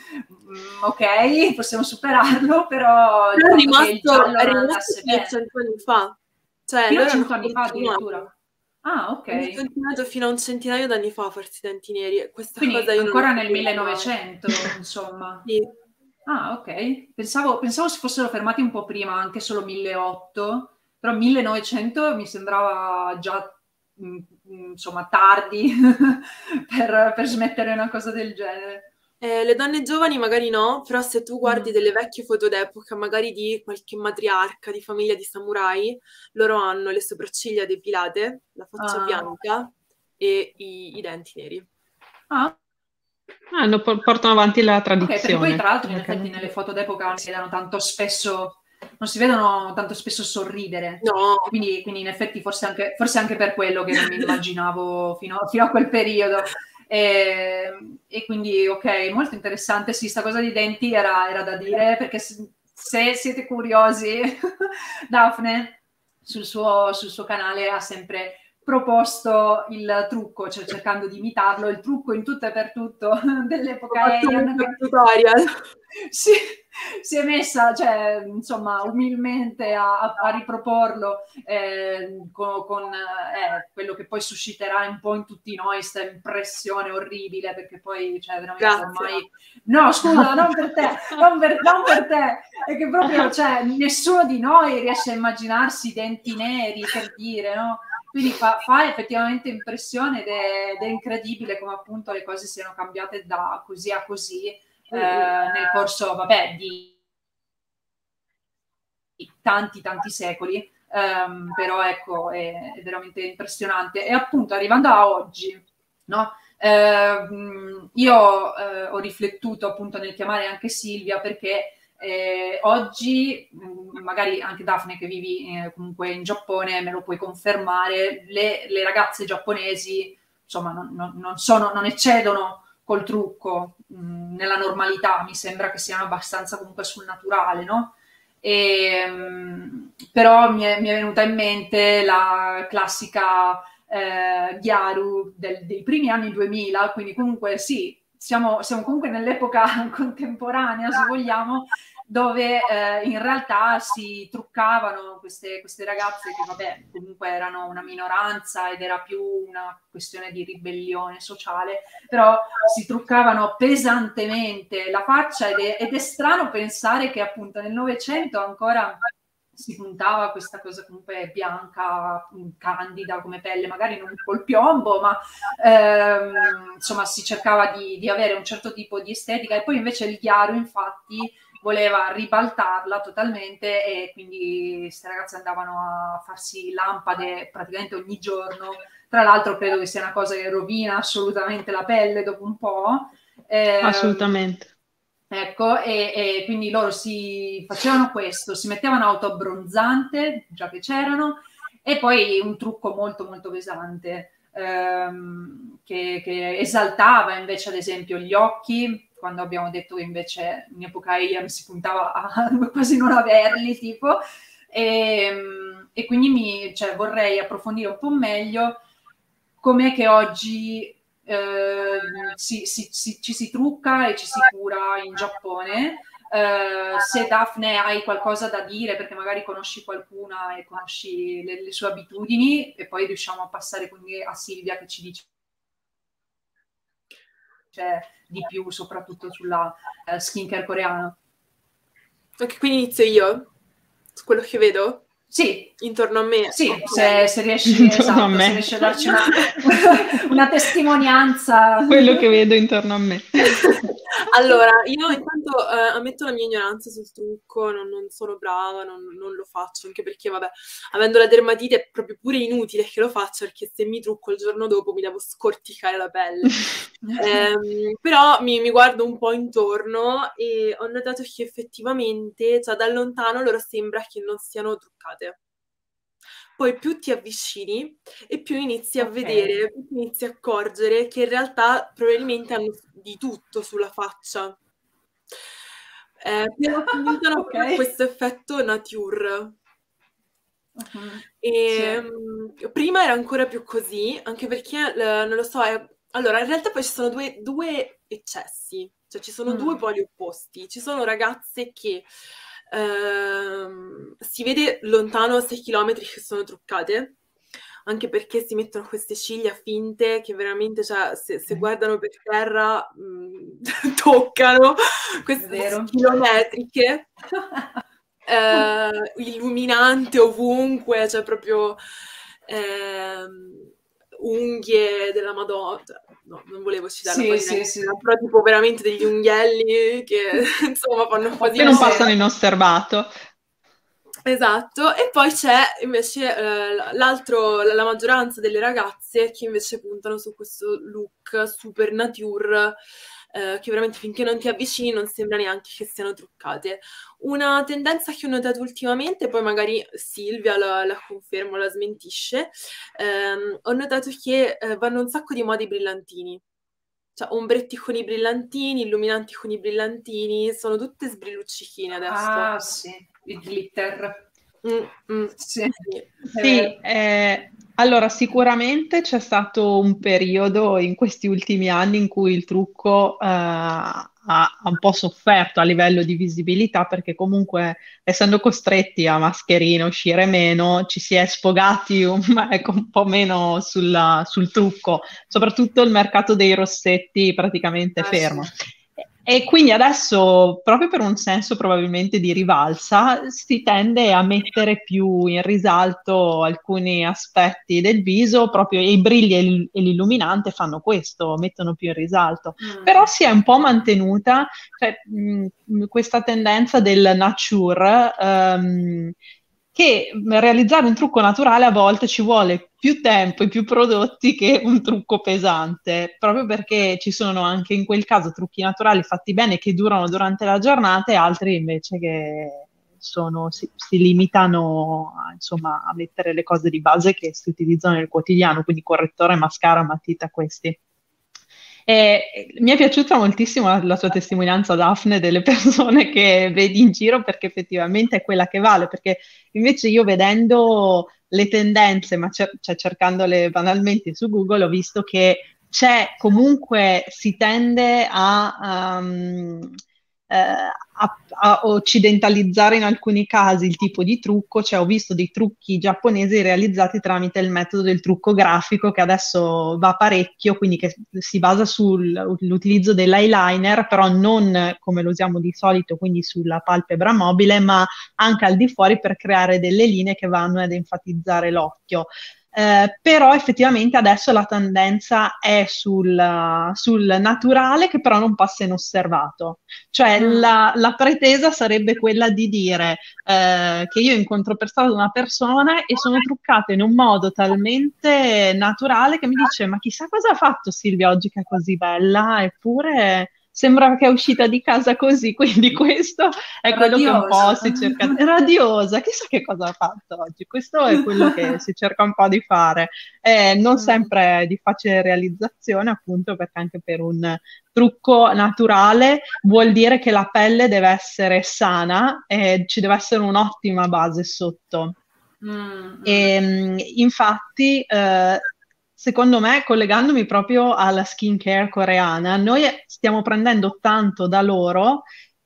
Speaker 2: mm, ok, possiamo superarlo, però il
Speaker 3: Però è
Speaker 2: fatto che il
Speaker 3: rimasto,
Speaker 2: giallo
Speaker 3: è
Speaker 2: non
Speaker 3: rimasto
Speaker 2: andasse
Speaker 3: fino a
Speaker 2: bene.
Speaker 3: cento anni fa. Cioè,
Speaker 2: Fino a
Speaker 3: loro hanno
Speaker 2: cento anni fa
Speaker 3: continuato.
Speaker 2: addirittura. Ah, ok.
Speaker 3: Hanno continuato fino a un centinaio d'anni fa a farsi i denti neri. Questa
Speaker 2: Quindi
Speaker 3: cosa io non
Speaker 2: ancora
Speaker 3: la
Speaker 2: nel
Speaker 3: sapevo.
Speaker 2: millenovecento, insomma.
Speaker 3: Sì.
Speaker 2: Ah, ok. Pensavo, pensavo si fossero fermati un po' prima, anche solo milleottocento, però millenovecento mi sembrava già, mm, mm, insomma, tardi per, per smettere una cosa del genere.
Speaker 3: Eh, le donne giovani magari no, però se tu guardi
Speaker 2: Mm.
Speaker 3: delle vecchie foto d'epoca, magari di qualche matriarca di famiglia di samurai, loro hanno le sopracciglia depilate, la faccia
Speaker 2: Ah.
Speaker 3: bianca e i, i denti neri.
Speaker 2: Ah,
Speaker 4: Ah, no, por- portano avanti la
Speaker 2: ok, perché
Speaker 4: tradizione.
Speaker 2: poi tra l'altro in
Speaker 4: Perché-
Speaker 2: effetti nelle foto d'epoca non si vedono tanto spesso, non si vedono tanto spesso sorridere.
Speaker 3: No,
Speaker 2: Quindi, quindi in effetti forse anche, forse anche per quello che non mi immaginavo fino, fino a quel periodo. E, e quindi, ok, molto interessante. Sì, sta cosa dei denti era, era da dire, perché se, se siete curiosi, Daphne sul suo, sul suo canale ha sempre proposto il trucco, cioè cercando di imitarlo, il trucco in tutto e per tutto dell'epoca
Speaker 3: ho fatto
Speaker 2: Heian.
Speaker 3: un
Speaker 2: Che...
Speaker 3: tutorial.
Speaker 2: si, si è messa, cioè, insomma, umilmente a, a, a riproporlo eh, con, con eh, quello che poi susciterà un po' in tutti noi questa impressione orribile, perché poi, cioè, veramente
Speaker 3: Grazie.
Speaker 2: ormai... No, scusa, non per te, non per, non per te, è che proprio, cioè, nessuno di noi riesce a immaginarsi i denti neri, per dire, no? Quindi fa, fa effettivamente impressione ed è, ed è incredibile come appunto le cose siano cambiate da così a così eh, nel corso, vabbè, di tanti tanti secoli, um, però ecco è, è veramente impressionante. E appunto arrivando a oggi, no? Eh, io eh, ho riflettuto appunto nel chiamare anche Silvia perché eh, oggi, magari anche Daphne che vivi eh, comunque in Giappone me lo puoi confermare, le, le ragazze giapponesi insomma non, non, non, sono, non eccedono col trucco mh, nella normalità, mi sembra che siano abbastanza comunque sul naturale, no? E, però mi è, mi è venuta in mente la classica eh, Gyaru del, dei primi anni duemila, quindi comunque sì, siamo, siamo comunque nell'epoca contemporanea, se vogliamo, dove eh, in realtà si truccavano queste, queste ragazze che vabbè comunque erano una minoranza ed era più una questione di ribellione sociale, però si truccavano pesantemente la faccia ed è, ed è strano pensare che appunto nel Novecento ancora si puntava a questa cosa comunque bianca, candida come pelle, magari non col piombo, ma ehm, insomma si cercava di, di avere un certo tipo di estetica e poi invece il Gyaru infatti voleva ribaltarla totalmente e quindi queste ragazze andavano a farsi lampade praticamente ogni giorno. Tra l'altro credo che sia una cosa che rovina assolutamente la pelle dopo un po'. Eh,
Speaker 4: Assolutamente.
Speaker 2: Ecco, e, e quindi loro si facevano questo, si mettevano auto abbronzante, già che c'erano, e poi un trucco molto molto pesante ehm, che, che esaltava invece ad esempio gli occhi, quando abbiamo detto che invece in epoca Heian si puntava a quasi non averli, tipo, e, e quindi mi, cioè, vorrei approfondire un po' meglio com'è che oggi eh, si, si, si, ci si trucca e ci si cura in Giappone. Eh, se Daphne hai qualcosa da dire, perché magari conosci qualcuna e conosci le, le sue abitudini, e poi riusciamo a passare quindi a Silvia che ci dice di più, soprattutto sulla eh, skincare coreana.
Speaker 3: Ok, quindi inizio io, su quello che vedo?
Speaker 2: Sì,
Speaker 3: intorno a me.
Speaker 2: sì,
Speaker 3: Okay.
Speaker 2: se, se riesci,
Speaker 4: Intorno a
Speaker 2: esatto,
Speaker 4: me.
Speaker 2: se riesci a darci una, una testimonianza.
Speaker 4: Quello che vedo intorno a me.
Speaker 3: Allora, io intanto eh, ammetto la mia ignoranza sul trucco, non, non sono brava, non, non lo faccio, anche perché, vabbè, avendo la dermatite è proprio pure inutile che lo faccia, perché se mi trucco il giorno dopo mi devo scorticare la pelle. eh, però mi, mi guardo un po' intorno e ho notato che effettivamente, cioè da lontano loro sembra che non siano truccate. Poi più ti avvicini e più inizi a
Speaker 2: Ok.
Speaker 3: vedere, più ti inizi a accorgere che in realtà probabilmente hanno di tutto sulla faccia. Eh, però aiutano
Speaker 2: Ok.
Speaker 3: a questo effetto nature.
Speaker 2: Uh-huh.
Speaker 3: E,
Speaker 2: Sì.
Speaker 3: mh, prima era ancora più così, anche perché, eh, non lo so, è... allora in realtà poi ci sono due, due eccessi Cioè ci sono
Speaker 2: Mm.
Speaker 3: due poli opposti. Ci sono ragazze che ehm, si vede lontano sei chilometri che sono truccate, anche perché si mettono queste ciglia finte che veramente, cioè, se, se
Speaker 4: Ok.
Speaker 3: guardano per terra mh, toccano
Speaker 2: È
Speaker 3: queste
Speaker 2: vero.
Speaker 3: chilometriche, eh, illuminante ovunque, cioè proprio ehm, unghie della Madonna. Cioè, no, non volevo citarla
Speaker 2: Sì,
Speaker 3: poi
Speaker 2: sì, sì.
Speaker 3: però tipo veramente degli unghielli che insomma fanno quasi
Speaker 4: Che non
Speaker 2: Sì.
Speaker 4: passano
Speaker 3: paura.
Speaker 4: inosservato.
Speaker 3: Esatto, e poi c'è invece eh, l'altro, la la maggioranza delle ragazze che invece puntano su questo look super nature, eh, che veramente finché non ti avvicini non sembra neanche che siano truccate. Una tendenza che ho notato ultimamente, poi magari Silvia la, la conferma o la smentisce, ehm, ho notato che eh, vanno un sacco di moda i brillantini. Cioè, ombretti con i brillantini, illuminanti con i brillantini, sono tutte sbrilluccichine adesso.
Speaker 2: Ah, sì, il glitter.
Speaker 3: Mm, mm,
Speaker 2: Sì,
Speaker 3: sì.
Speaker 2: è
Speaker 4: Sì,
Speaker 2: vero.
Speaker 4: eh, allora sicuramente c'è stato un periodo in questi ultimi anni in cui il trucco eh, ha, ha un po' sofferto a livello di visibilità perché comunque essendo costretti a mascherine, uscire meno, ci si è sfogati un, ecco, un po' meno sulla- sul trucco, soprattutto il mercato dei rossetti praticamente
Speaker 2: Ah, sì.
Speaker 4: fermo. E quindi adesso, proprio per un senso probabilmente di rivalsa, si tende a mettere più in risalto alcuni aspetti del viso, proprio i brilli e l- e l'illuminante fanno questo, mettono più in risalto. Però
Speaker 2: Mm.
Speaker 4: si è un po' mantenuta, cioè, mh, questa tendenza del nature, ehm, che realizzare un trucco naturale a volte ci vuole più tempo e più prodotti che un trucco pesante, proprio perché ci sono anche in quel caso trucchi naturali fatti bene che durano durante la giornata e altri invece che sono- si, si limitano a, insomma, a mettere le cose di base che si utilizzano nel quotidiano, quindi correttore, mascara, matita, questi. E mi è piaciuta moltissimo la, la tua testimonianza, Daphne, delle persone che vedi in giro perché effettivamente è quella che vale, perché invece io vedendo le tendenze, ma cer- cioè cercandole banalmente su Google, ho visto che c'è comunque, si tende a, um, eh, a- a occidentalizzare in alcuni casi il tipo di trucco, cioè ho visto dei trucchi giapponesi realizzati tramite il metodo del trucco grafico che adesso va parecchio, quindi che si basa sull'utilizzo dell'eyeliner, però non come lo usiamo di solito, quindi sulla palpebra mobile, ma anche al di fuori per creare delle linee che vanno ad enfatizzare l'occhio. Eh, però effettivamente adesso la tendenza è sul, sul naturale che però non passa inosservato. Cioè
Speaker 2: Mm.
Speaker 4: la, la pretesa sarebbe quella di dire eh, che io incontro per strada una persona e sono truccata in un modo talmente naturale che mi dice ma chissà cosa ha fatto Silvia oggi che è così bella, eppure sembra che è uscita di casa così, quindi questo è quello che un po'
Speaker 2: Radiosa.
Speaker 4: si cerca, radiosa, chissà che cosa ha fatto oggi, questo è quello che si cerca un po' di fare. Eh, non
Speaker 2: Mm.
Speaker 4: sempre di facile realizzazione, appunto, perché anche per un trucco naturale vuol dire che la pelle deve essere sana e ci deve essere un'ottima base sotto.
Speaker 2: Mm, mm.
Speaker 4: E, mh, infatti, eh, secondo me, collegandomi proprio alla skincare coreana, noi stiamo prendendo tanto da loro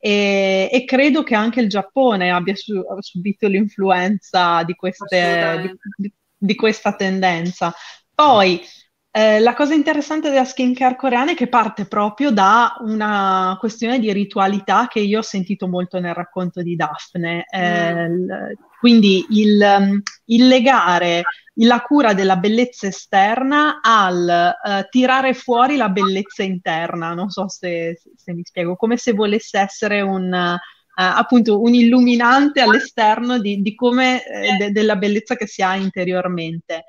Speaker 4: e, e credo che anche il Giappone abbia su- subito l'influenza di queste, di,
Speaker 2: Assolutamente.
Speaker 4: di- di questa tendenza. Poi, eh, la cosa interessante della skincare coreana è che parte proprio da una questione di ritualità che io ho sentito molto nel racconto di Daphne. Eh,
Speaker 2: Mm.
Speaker 4: l- quindi il, um, il legare la cura della bellezza esterna al eh, tirare fuori la bellezza interna. Non so se, se mi spiego, come se volesse essere un, eh, appunto un illuminante all'esterno di, di come, eh, de- della bellezza che si ha interiormente.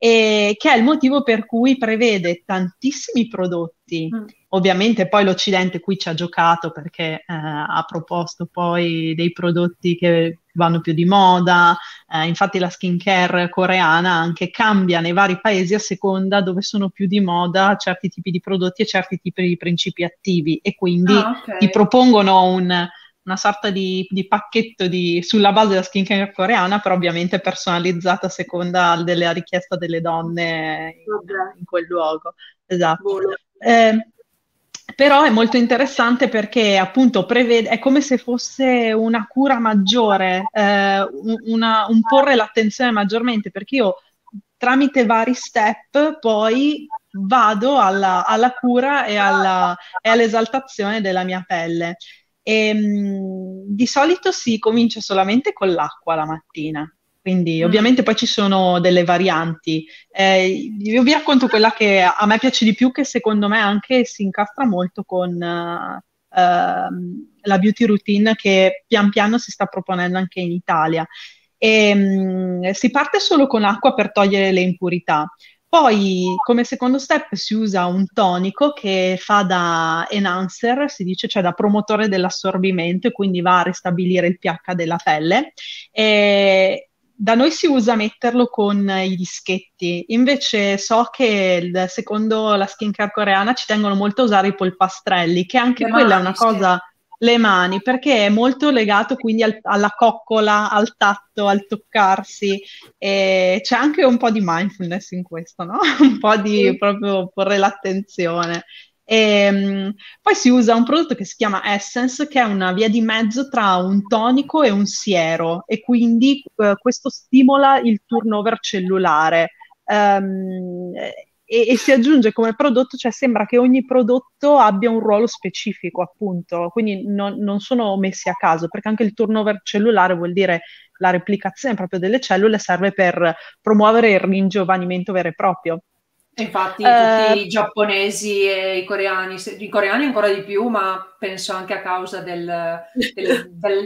Speaker 4: E che è il motivo per cui prevede tantissimi prodotti.
Speaker 2: Mm.
Speaker 4: Ovviamente poi l'Occidente qui ci ha giocato perché eh, ha proposto poi dei prodotti che vanno più di moda, eh, infatti la skincare coreana anche cambia nei vari paesi a seconda dove sono più di moda certi tipi di prodotti e certi tipi di principi attivi e quindi
Speaker 2: Ah, ok.
Speaker 4: ti propongono un, una sorta di, di pacchetto di, sulla base della skincare coreana, però ovviamente personalizzata a seconda della richiesta delle donne in,
Speaker 3: Vabbè,
Speaker 4: in quel luogo. Esatto.
Speaker 3: volo.
Speaker 4: Eh, Però è molto interessante perché appunto prevede, è come se fosse una cura maggiore, eh, un, una- un porre l'attenzione maggiormente, perché io tramite vari step poi vado alla, alla cura e alla- e all'esaltazione della mia pelle. E, mh, di solito si comincia solamente con l'acqua la mattina, quindi
Speaker 2: Mm.
Speaker 4: ovviamente poi ci sono delle varianti. Eh, io vi racconto quella che a me piace di più, che secondo me anche si incastra molto con eh, ehm, la beauty routine che pian piano si sta proponendo anche in Italia. E, mh, si parte solo con acqua per togliere le impurità. Poi, come secondo step, si usa un tonico che fa da enhancer, si dice, cioè da promotore dell'assorbimento e quindi va a ristabilire il pH della pelle. E da noi si usa metterlo con i dischetti, invece so che il- secondo la skincare coreana ci tengono molto a usare i polpastrelli, che anche
Speaker 2: Le
Speaker 4: quella è una
Speaker 2: mani, sì.
Speaker 4: cosa, le mani, perché è molto legato quindi al- alla coccola, al tatto, al toccarsi, e c'è anche un po' di mindfulness in questo, no? Un po' di
Speaker 2: Sì.
Speaker 4: proprio porre l'attenzione. E, mh, poi si usa un prodotto che si chiama Essence, che è una via di mezzo tra un tonico e un siero, e quindi eh, questo stimola il turnover cellulare. Ehm, e, e si aggiunge come prodotto, cioè sembra che ogni prodotto abbia un ruolo specifico, appunto, quindi non, non sono messi a caso, perché anche il turnover cellulare vuol dire la replicazione proprio delle cellule, serve per promuovere il ringiovanimento vero e proprio.
Speaker 2: E infatti tutti
Speaker 4: Eh,
Speaker 2: i giapponesi e i coreani, se- i coreani ancora di più, ma penso anche a causa del, del, del-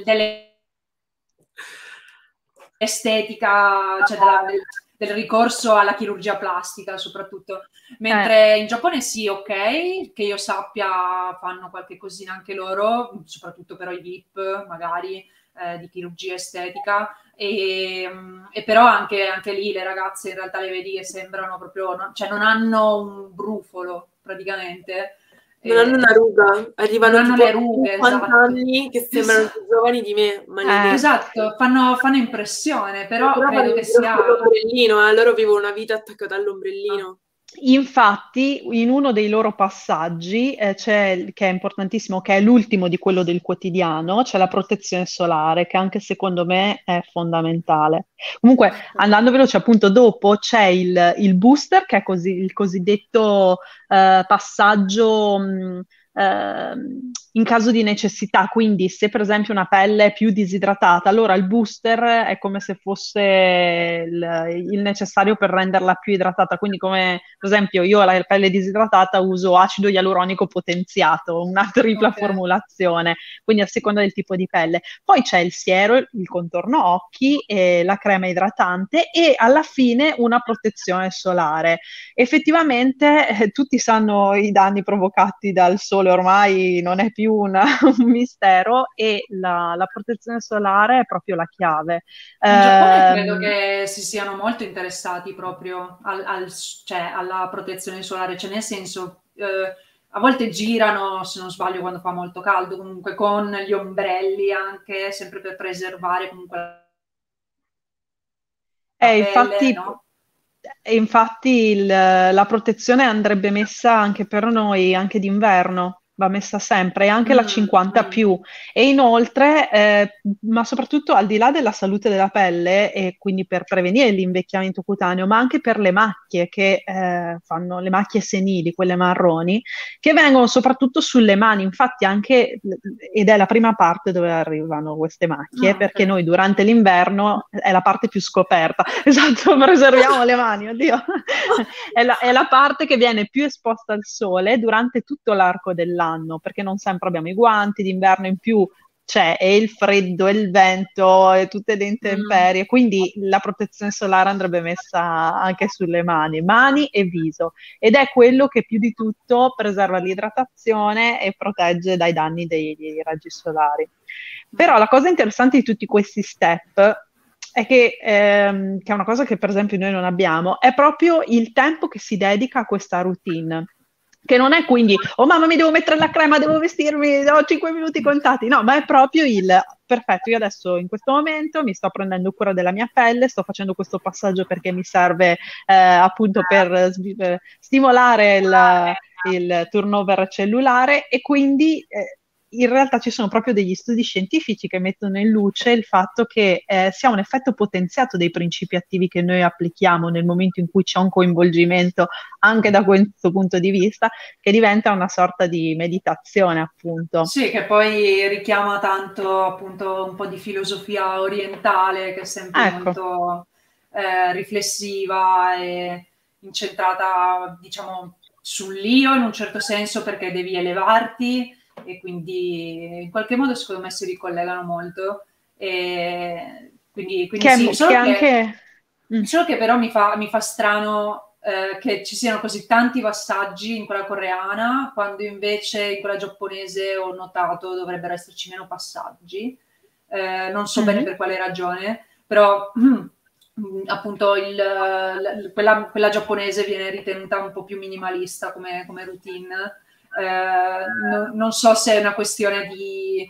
Speaker 2: dell'estetica, cioè della- del, del ricorso alla chirurgia plastica soprattutto.
Speaker 4: eh,
Speaker 2: Mentre in Giappone sì, ok, che io sappia fanno qualche cosina anche loro, soprattutto però i V I P magari, eh, di chirurgia estetica. E, e però anche, anche lì le ragazze in realtà le vedi che sembrano proprio, no- cioè non hanno un brufolo praticamente.
Speaker 3: Non hanno una
Speaker 2: Eh,
Speaker 3: ruga,
Speaker 2: non
Speaker 3: arrivano
Speaker 2: hanno
Speaker 3: tipo
Speaker 2: le
Speaker 3: a
Speaker 2: rughe,
Speaker 3: cinquanta
Speaker 2: esatto.
Speaker 3: anni che sembrano più giovani di me,
Speaker 4: eh,
Speaker 3: maledetti.
Speaker 2: Esatto, fanno, fanno impressione, però
Speaker 3: Però
Speaker 2: credo
Speaker 3: vanno
Speaker 2: che
Speaker 3: in giro
Speaker 2: sia...
Speaker 3: con l'ombrellino, eh, loro vivono una vita attaccata all'ombrellino.
Speaker 4: Infatti, in uno dei loro passaggi, eh, c'è, che è importantissimo, che è l'ultimo di quello del quotidiano, c'è la protezione solare, che anche secondo me è fondamentale. Comunque, andando veloce, appunto, dopo c'è il, il booster, che è così, il cosiddetto eh, passaggio mh, ehm, in caso di necessità. Quindi, se per esempio una pelle è più disidratata, allora il booster è come se fosse il, il necessario per renderla più idratata. Quindi, come per esempio, io ho la pelle disidratata, uso acido ialuronico potenziato, una tripla
Speaker 2: Ok.
Speaker 4: formulazione, quindi a seconda del tipo di pelle. Poi c'è il siero, il contorno occhi, e la crema idratante e alla fine una protezione solare. Effettivamente eh, tutti sanno i danni provocati dal sole, ormai non è più una- un mistero, e la, la protezione solare è proprio la chiave.
Speaker 2: In Giappone credo
Speaker 4: Ehm,
Speaker 2: che si siano molto interessati proprio al- al- cioè, alla protezione solare, cioè nel senso, eh, a volte girano, se non sbaglio, quando fa molto caldo, comunque con gli ombrelli anche, sempre per preservare comunque la
Speaker 4: Eh,
Speaker 2: pelle,
Speaker 4: infatti,
Speaker 2: no?
Speaker 4: e infatti il- la protezione andrebbe messa anche per noi, anche d'inverno, va messa sempre, e anche la
Speaker 2: Mm,
Speaker 4: cinquanta
Speaker 2: mm.
Speaker 4: più. E inoltre, eh, ma soprattutto al di là della salute della pelle, e quindi per prevenire l'invecchiamento cutaneo, ma anche per le macchie che eh, fanno le macchie senili, quelle marroni, che vengono soprattutto sulle mani. Infatti anche, ed è la prima parte dove arrivano queste macchie,
Speaker 2: Ah,
Speaker 4: perché
Speaker 2: ok.
Speaker 4: noi durante l'inverno è la parte più scoperta. Esatto, preserviamo le mani, oddio. È la, è la parte che viene più esposta al sole durante tutto l'arco dell'anno, perché non sempre abbiamo i guanti, d'inverno in più c'è e il freddo e il vento e tutte le
Speaker 2: Mm.
Speaker 4: intemperie, quindi la protezione solare andrebbe messa anche sulle mani, mani e viso, ed è quello che più di tutto preserva l'idratazione e protegge dai danni dei, dei raggi solari. Però la cosa interessante di tutti questi step è che, ehm, che è una cosa che per esempio noi non abbiamo, è proprio il tempo che si dedica a questa routine. Che non è quindi, oh mamma mi devo mettere la crema, devo vestirmi, ho cinque minuti contati. No, ma è proprio il, perfetto, io adesso in questo momento mi sto prendendo cura della mia pelle, sto facendo questo passaggio perché mi serve eh, appunto per svi- per stimolare il, il turnover cellulare e quindi eh, in realtà ci sono proprio degli studi scientifici che mettono in luce il fatto che eh, sia un effetto potenziato dei principi attivi che noi applichiamo nel momento in cui c'è un coinvolgimento anche da questo punto di vista, che diventa una sorta di meditazione, appunto.
Speaker 2: Sì, che poi richiama tanto appunto un po' di filosofia orientale, che è sempre
Speaker 4: Ecco.
Speaker 2: molto eh, riflessiva e incentrata, diciamo, sull'io in un certo senso, perché devi elevarti e quindi in qualche modo secondo me si ricollegano molto. E quindi, quindi
Speaker 4: Che,
Speaker 2: sì, solo
Speaker 4: che
Speaker 2: che,
Speaker 4: anche... Mm.
Speaker 2: solo che però mi fa, mi fa strano eh, che ci siano così tanti passaggi in quella coreana, quando invece in quella giapponese ho notato dovrebbero esserci meno passaggi. Eh, non so bene
Speaker 4: Mhm.
Speaker 2: per quale ragione, però mm, appunto il, la- quella, quella giapponese viene ritenuta un po' più minimalista come, come routine. Eh, no- non so se è una questione di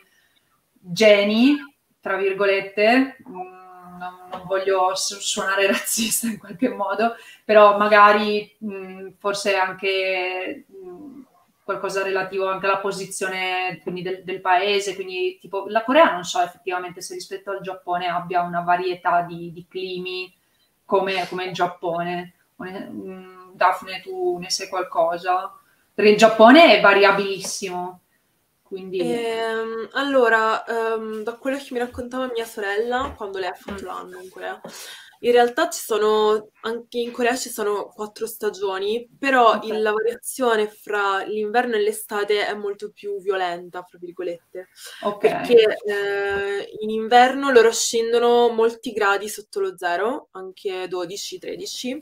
Speaker 2: geni, tra virgolette, mm, non, non voglio su- suonare razzista in qualche modo, però magari mh, forse anche mh, qualcosa relativo anche alla posizione quindi del, del paese, quindi tipo la Corea non so effettivamente se rispetto al Giappone abbia una varietà di, di climi come, come il Giappone. Mh, Daphne, tu ne sai qualcosa? Perché il Giappone è variabilissimo, quindi...
Speaker 3: Ehm, allora, ehm, da quello che mi raccontava mia sorella quando lei ha fatto
Speaker 2: Mm.
Speaker 3: l'anno in Corea, in realtà ci sono, anche in Corea ci sono quattro stagioni, però
Speaker 2: Ok.
Speaker 3: il- la variazione fra l'inverno e l'estate è molto più violenta, fra virgolette,
Speaker 2: Ok.
Speaker 3: perché eh, in inverno loro scendono molti gradi sotto lo zero, anche dodici tredici.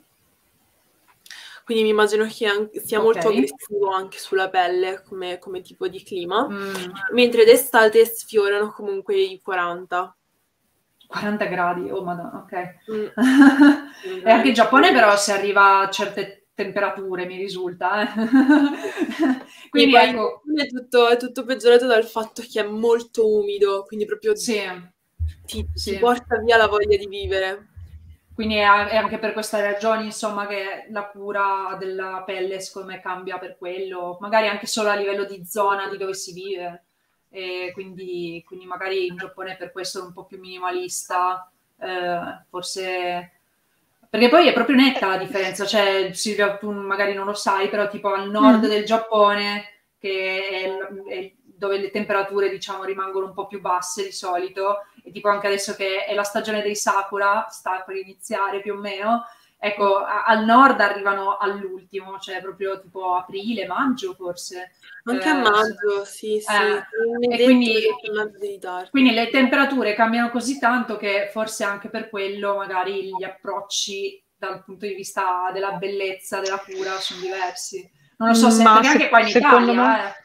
Speaker 3: Quindi mi immagino che an- sia
Speaker 2: Ok.
Speaker 3: molto aggressivo anche sulla pelle come, come tipo di clima,
Speaker 2: Mm.
Speaker 3: mentre d'estate sfiorano comunque i quaranta.
Speaker 2: quaranta gradi, oh madonna, ok.
Speaker 3: Mm,
Speaker 2: E anche in Giappone
Speaker 3: veramente.
Speaker 2: però si arriva a certe temperature, mi risulta. Eh.
Speaker 3: Sì,
Speaker 2: Quindi
Speaker 3: poi in
Speaker 2: ecco,
Speaker 3: Giappone è tutto, è tutto peggiorato dal fatto che è molto umido, quindi proprio
Speaker 2: sì,
Speaker 3: ti, ti
Speaker 2: sì.
Speaker 3: porta via la voglia di vivere.
Speaker 2: Quindi è è anche per queste ragioni, insomma, che la cura della pelle, secondo me, cambia per quello, magari anche solo a livello di zona di dove si vive. E quindi, quindi magari in Giappone per questo è un po' più minimalista, eh, forse... Perché poi è proprio netta la differenza, cioè Silvia, tu magari non lo sai, però tipo al nord
Speaker 4: Mm.
Speaker 2: del Giappone, che è, il- è dove le temperature, diciamo, rimangono un po' più basse di solito, e tipo anche adesso che è la stagione dei sakura, sta per iniziare più o meno, ecco, a- al nord arrivano all'ultimo, cioè proprio tipo aprile, maggio forse.
Speaker 3: Anche a
Speaker 2: Eh, se-
Speaker 3: maggio, sì, sì,
Speaker 2: eh,
Speaker 3: un
Speaker 2: e
Speaker 3: mesetto,
Speaker 2: quindi,
Speaker 3: mesetto e mezzo di ritardo.
Speaker 2: quindi le temperature cambiano così tanto che forse anche per quello magari gli approcci dal punto di vista della bellezza, della cura sono diversi. Non lo so se,
Speaker 4: Ma
Speaker 2: perché anche
Speaker 4: se-
Speaker 2: qua in
Speaker 4: secondo me,
Speaker 2: Italia, eh.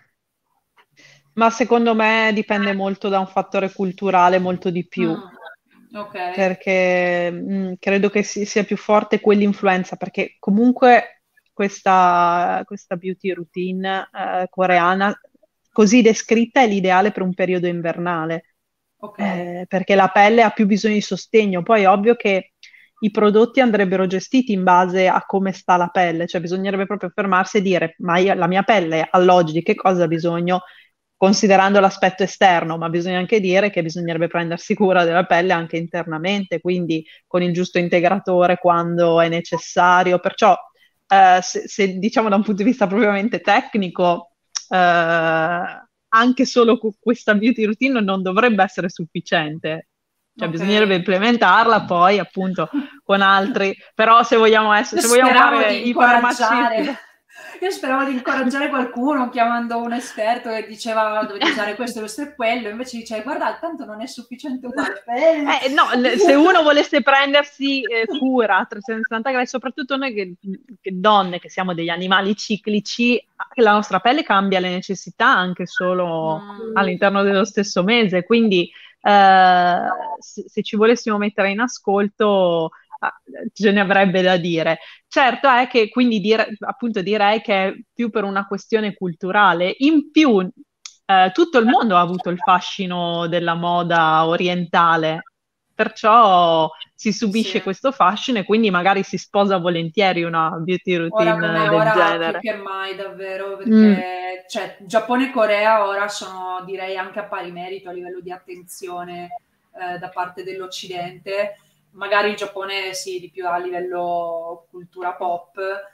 Speaker 4: ma secondo me dipende molto da un fattore culturale molto di più,
Speaker 2: Mm, ok,
Speaker 4: perché mh, credo che si- sia più forte quell'influenza, perché comunque questa, questa beauty routine eh, coreana, così descritta, è l'ideale per un periodo invernale.
Speaker 2: ok.
Speaker 4: Eh, perché la pelle ha più bisogno di sostegno. Poi è ovvio che i prodotti andrebbero gestiti in base a come sta la pelle, cioè bisognerebbe proprio fermarsi e dire, ma io- la mia pelle all'oggi di che cosa ha bisogno, considerando l'aspetto esterno, ma bisogna anche dire che bisognerebbe prendersi cura della pelle anche internamente, quindi con il giusto integratore quando è necessario. Perciò, eh, se, se diciamo da un punto di vista propriamente tecnico, eh, anche solo cu- questa beauty routine non dovrebbe essere sufficiente. Cioè,
Speaker 2: Ok.
Speaker 4: bisognerebbe implementarla poi appunto con altri, però se vogliamo essere,
Speaker 2: Io
Speaker 4: se vogliamo
Speaker 2: speravo
Speaker 4: fare
Speaker 2: di
Speaker 4: i farmacisti,
Speaker 2: incoraggiare, io speravo di incoraggiare qualcuno chiamando un esperto che diceva dovete usare questo, questo e quello, invece dice guarda, tanto non è sufficiente uguale.
Speaker 4: eh, no, le- se uno volesse prendersi eh, cura a trecentosessanta gradi, soprattutto noi che, che donne, che siamo degli animali ciclici, anche la nostra pelle cambia le necessità anche solo
Speaker 2: Mm,
Speaker 4: all'interno dello stesso mese, quindi eh, se, se ci volessimo mettere in ascolto, ah, ce ne avrebbe da dire. Certo è che quindi dire- appunto direi che è più per una questione culturale. In più, eh, tutto il mondo ha avuto il fascino della moda orientale, perciò si subisce
Speaker 2: Sì.
Speaker 4: questo fascino e quindi magari si sposa volentieri una beauty
Speaker 2: Ora
Speaker 4: routine
Speaker 2: come
Speaker 4: del
Speaker 2: ora più
Speaker 4: genere.
Speaker 2: che mai davvero,
Speaker 4: Mm,
Speaker 2: perché cioè, Giappone e Corea ora sono direi anche a pari merito a livello di attenzione eh, da parte dell'Occidente. Magari il Giappone sì, di più a livello cultura pop,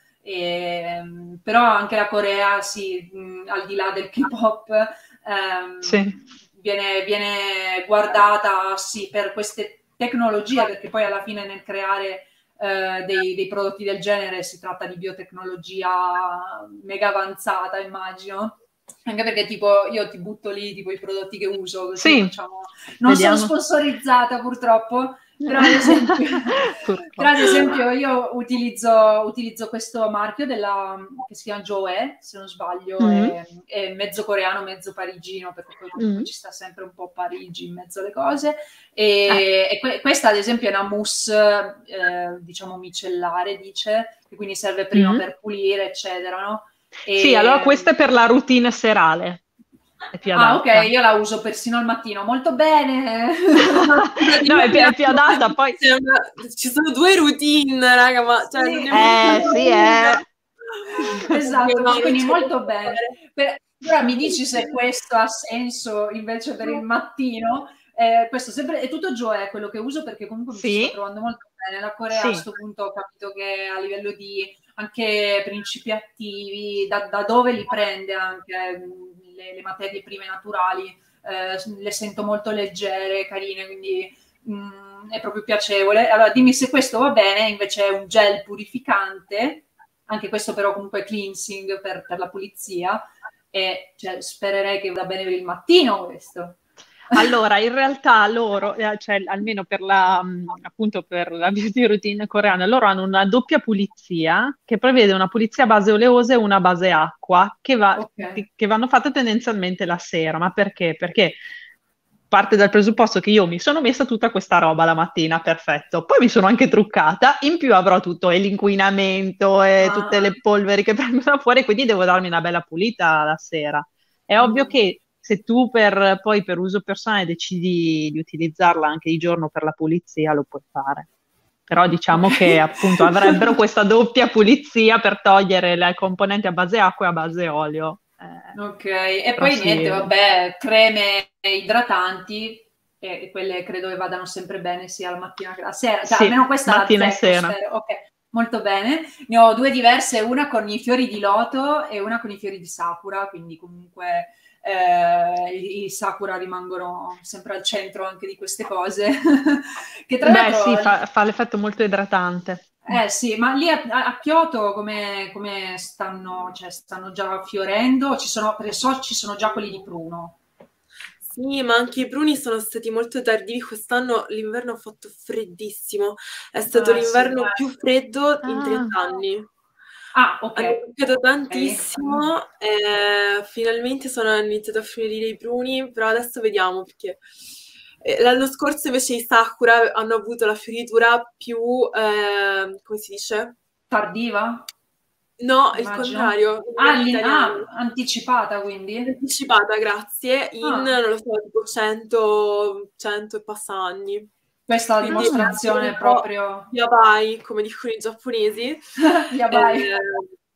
Speaker 2: e, però anche la Corea sì, mh, al di là del K-pop
Speaker 4: sì,
Speaker 2: ehm, viene, viene guardata sì per queste tecnologie, perché poi alla fine nel creare eh, dei, dei prodotti del genere si tratta di biotecnologia mega avanzata, immagino. Anche perché tipo io ti butto lì tipo i prodotti che uso, così
Speaker 4: sì,
Speaker 2: facciamo... Non sono
Speaker 4: vediamo.
Speaker 2: sponsorizzata purtroppo, però ad esempio, però ad esempio io utilizzo, utilizzo questo marchio della, che si chiama Joe, se non sbaglio,
Speaker 4: Mm,
Speaker 2: è, è mezzo coreano, mezzo parigino, perché poi comunque
Speaker 4: mm.
Speaker 2: ci sta sempre un po' Parigi in mezzo alle cose.
Speaker 4: Eh,
Speaker 2: E, e que- questa ad esempio è una mousse, eh, diciamo micellare, dice, che quindi serve prima
Speaker 4: mm.
Speaker 2: per pulire, eccetera, no?
Speaker 4: Sì, allora
Speaker 2: E,
Speaker 4: questa è per la routine serale, è più
Speaker 2: ah, ok,
Speaker 4: adatta.
Speaker 2: io la uso persino al mattino, molto bene.
Speaker 4: No, è più, è
Speaker 3: Immaginate,
Speaker 4: più adatta, poi...
Speaker 3: sembra- ci sono due routine, raga, ma cioè, non
Speaker 2: Sì.
Speaker 3: è
Speaker 4: Eh, sì, eh.
Speaker 2: Esatto,
Speaker 3: no, non
Speaker 2: quindi
Speaker 3: ce la
Speaker 2: molto
Speaker 3: posso
Speaker 2: bene.
Speaker 3: fare.
Speaker 2: Per- Ora mi dici se questo ha senso invece per il mattino. Eh, questo sempre, è tutto Joe quello che uso perché comunque mi ci sto
Speaker 4: Sì,
Speaker 2: trovando molto bene. La Corea a
Speaker 4: sì.
Speaker 2: questo punto ho capito che a livello di anche principi attivi, da, da dove li prende anche mh, le, le materie prime naturali, eh, le sento molto leggere, carine, quindi mh, è proprio piacevole. Allora dimmi se questo va bene, invece è un gel purificante, anche questo però comunque cleansing per, per la pulizia, e cioè, spererei che vada bene per il mattino questo.
Speaker 4: Allora, in realtà loro, eh, cioè almeno per la, mh, appunto per la beauty routine coreana, loro hanno una doppia pulizia che prevede una pulizia a base oleosa e una a base acqua che, va-
Speaker 2: Ok.
Speaker 4: che vanno fatte tendenzialmente la sera. Ma perché? Perché parte dal presupposto che io mi sono messa tutta questa roba la mattina, perfetto. Poi mi sono anche truccata, in più avrò tutto e l'inquinamento e tutte
Speaker 2: Ah,
Speaker 4: le polveri che prendono fuori, quindi devo darmi una bella pulita la sera. È ovvio
Speaker 2: mm.
Speaker 4: che se tu per, poi per uso personale decidi di utilizzarla anche di giorno per la pulizia, lo puoi fare. Però diciamo che
Speaker 2: Ok.
Speaker 4: appunto avrebbero questa doppia pulizia per togliere le componenti a base acqua e a base olio. Eh,
Speaker 2: Ok, e
Speaker 4: però
Speaker 2: poi niente,
Speaker 4: sì,
Speaker 2: vabbè, creme idratanti, e, e quelle credo che vadano sempre bene sia la mattina che la sera, cioè
Speaker 4: sì,
Speaker 2: almeno questa la
Speaker 4: mattina e
Speaker 2: azzecco,
Speaker 4: sera.
Speaker 2: spero, ok, molto bene. Ne ho due diverse, una con i fiori di loto e una con i fiori di sakura, quindi comunque eh, i, i sakura rimangono sempre al centro anche di queste cose, che tra
Speaker 4: Beh,
Speaker 2: l'altro...
Speaker 4: sì, fa, fa l'effetto molto idratante.
Speaker 2: Eh sì, ma lì a, a Kyoto come, come stanno, cioè stanno già fiorendo? Ci sono, perché so ci sono già quelli di pruno.
Speaker 3: Sì, ma anche i pruni sono stati molto tardivi. Quest'anno l'inverno ha fatto freddissimo. È stato
Speaker 2: Ah sì.
Speaker 3: l'inverno più freddo in
Speaker 4: Ah,
Speaker 3: trenta anni.
Speaker 2: Ah, ok.
Speaker 3: Hanno picchiato
Speaker 2: Ok.
Speaker 3: tantissimo e finalmente sono iniziato a fiorire i pruni, però adesso vediamo perché eh, l'anno scorso invece i sakura hanno avuto la fioritura più, eh, come si dice?
Speaker 2: Tardiva,
Speaker 3: No, il
Speaker 2: immagino.
Speaker 3: contrario,
Speaker 2: Ah,
Speaker 3: in
Speaker 2: lin- ah,
Speaker 3: italiano.
Speaker 2: anticipata quindi?
Speaker 3: Anticipata, grazie, in,
Speaker 2: Ah,
Speaker 3: non lo so, tipo cento, cento e passa anni.
Speaker 2: questa è la
Speaker 3: Quindi è stato un
Speaker 2: dimostrazione
Speaker 3: po'
Speaker 2: proprio...
Speaker 3: yabai, come dicono i giapponesi.
Speaker 2: Yabai.
Speaker 3: Eh,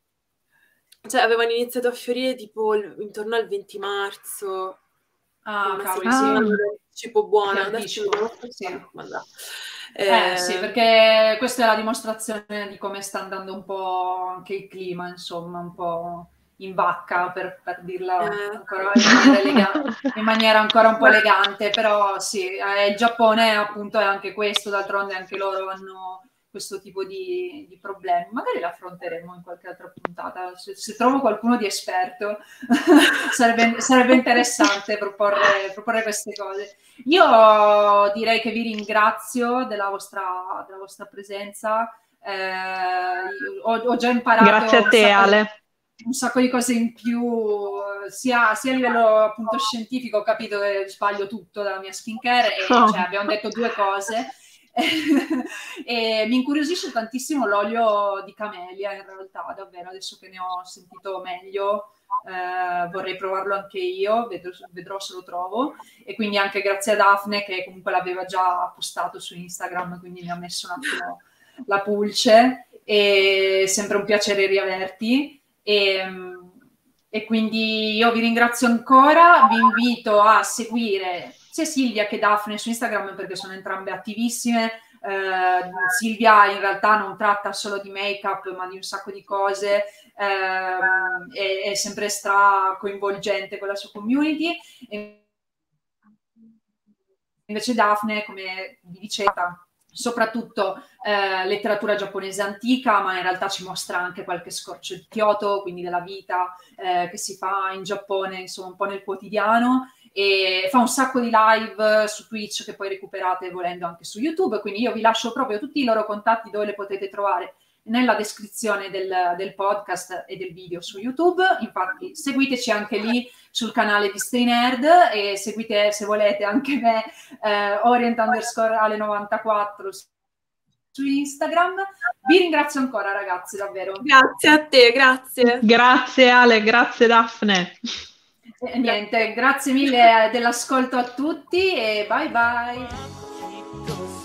Speaker 3: cioè, avevano iniziato a fiorire tipo il- intorno al venti marzo, con
Speaker 2: Ah,
Speaker 3: una
Speaker 2: cavoli, sì.
Speaker 3: settimana
Speaker 4: ah,
Speaker 3: di anticipo
Speaker 2: Di
Speaker 3: buona. Adesso
Speaker 2: anticipo,
Speaker 3: vediamo
Speaker 2: sì.
Speaker 3: come andrà.
Speaker 2: Eh sì,
Speaker 3: Eh,
Speaker 2: perché questa è la dimostrazione di come sta andando un po' anche il clima, insomma, un po' in vacca, per, per dirla
Speaker 3: eh,
Speaker 2: ancora in maniera, elega- in maniera ancora un po'
Speaker 3: ma-
Speaker 2: elegante, però sì, eh, il Giappone appunto è anche questo, d'altronde anche loro hanno questo tipo di, di problemi. Magari l'affronteremo in qualche altra puntata, se, se trovo qualcuno di esperto sarebbe, sarebbe interessante proporre, proporre queste cose. Io direi che vi ringrazio della vostra, della vostra presenza. Eh, ho, ho già
Speaker 4: grazie
Speaker 2: imparato
Speaker 4: a
Speaker 2: un
Speaker 4: te,
Speaker 2: sacco,
Speaker 4: Ale.
Speaker 2: un sacco di cose in più, sia, sia a livello appunto scientifico, ho capito che sbaglio tutto dalla mia skincare e cioè,
Speaker 4: Oh.
Speaker 2: abbiamo detto due cose. E mi incuriosisce tantissimo l'olio di camellia, in realtà, davvero, adesso che ne ho sentito meglio. Eh, vorrei provarlo anche io, vedrò, vedrò se lo trovo, e quindi anche grazie a Daphne che comunque l'aveva già postato su Instagram, quindi mi ha messo un attimo la pulce, e sempre un piacere riaverti, e, e quindi io vi ringrazio ancora, vi invito a seguire sia Silvia che Daphne su Instagram perché sono entrambe attivissime. Uh, Silvia in realtà non tratta solo di make-up ma di un sacco di cose, uh, è, è sempre stra coinvolgente con la sua community, e invece Daphne, come vi diceva, soprattutto uh, letteratura giapponese antica, ma in realtà ci mostra anche qualche scorcio di Kyoto, quindi della vita uh, che si fa in Giappone, insomma un po' nel quotidiano, e fa un sacco di live su Twitch che poi recuperate volendo anche su YouTube, quindi io vi lascio proprio tutti i loro contatti dove le potete trovare nella descrizione del, del podcast e del video su YouTube. Infatti seguiteci anche lì sul canale di Stay Nerd, e seguite se volete anche me, eh, Orient underscore Ale novantaquattro su Instagram. Vi ringrazio ancora ragazzi, davvero.
Speaker 3: Grazie a te, grazie.
Speaker 4: Grazie Ale, grazie Daphne.
Speaker 2: E niente, grazie mille dell'ascolto a tutti e bye bye.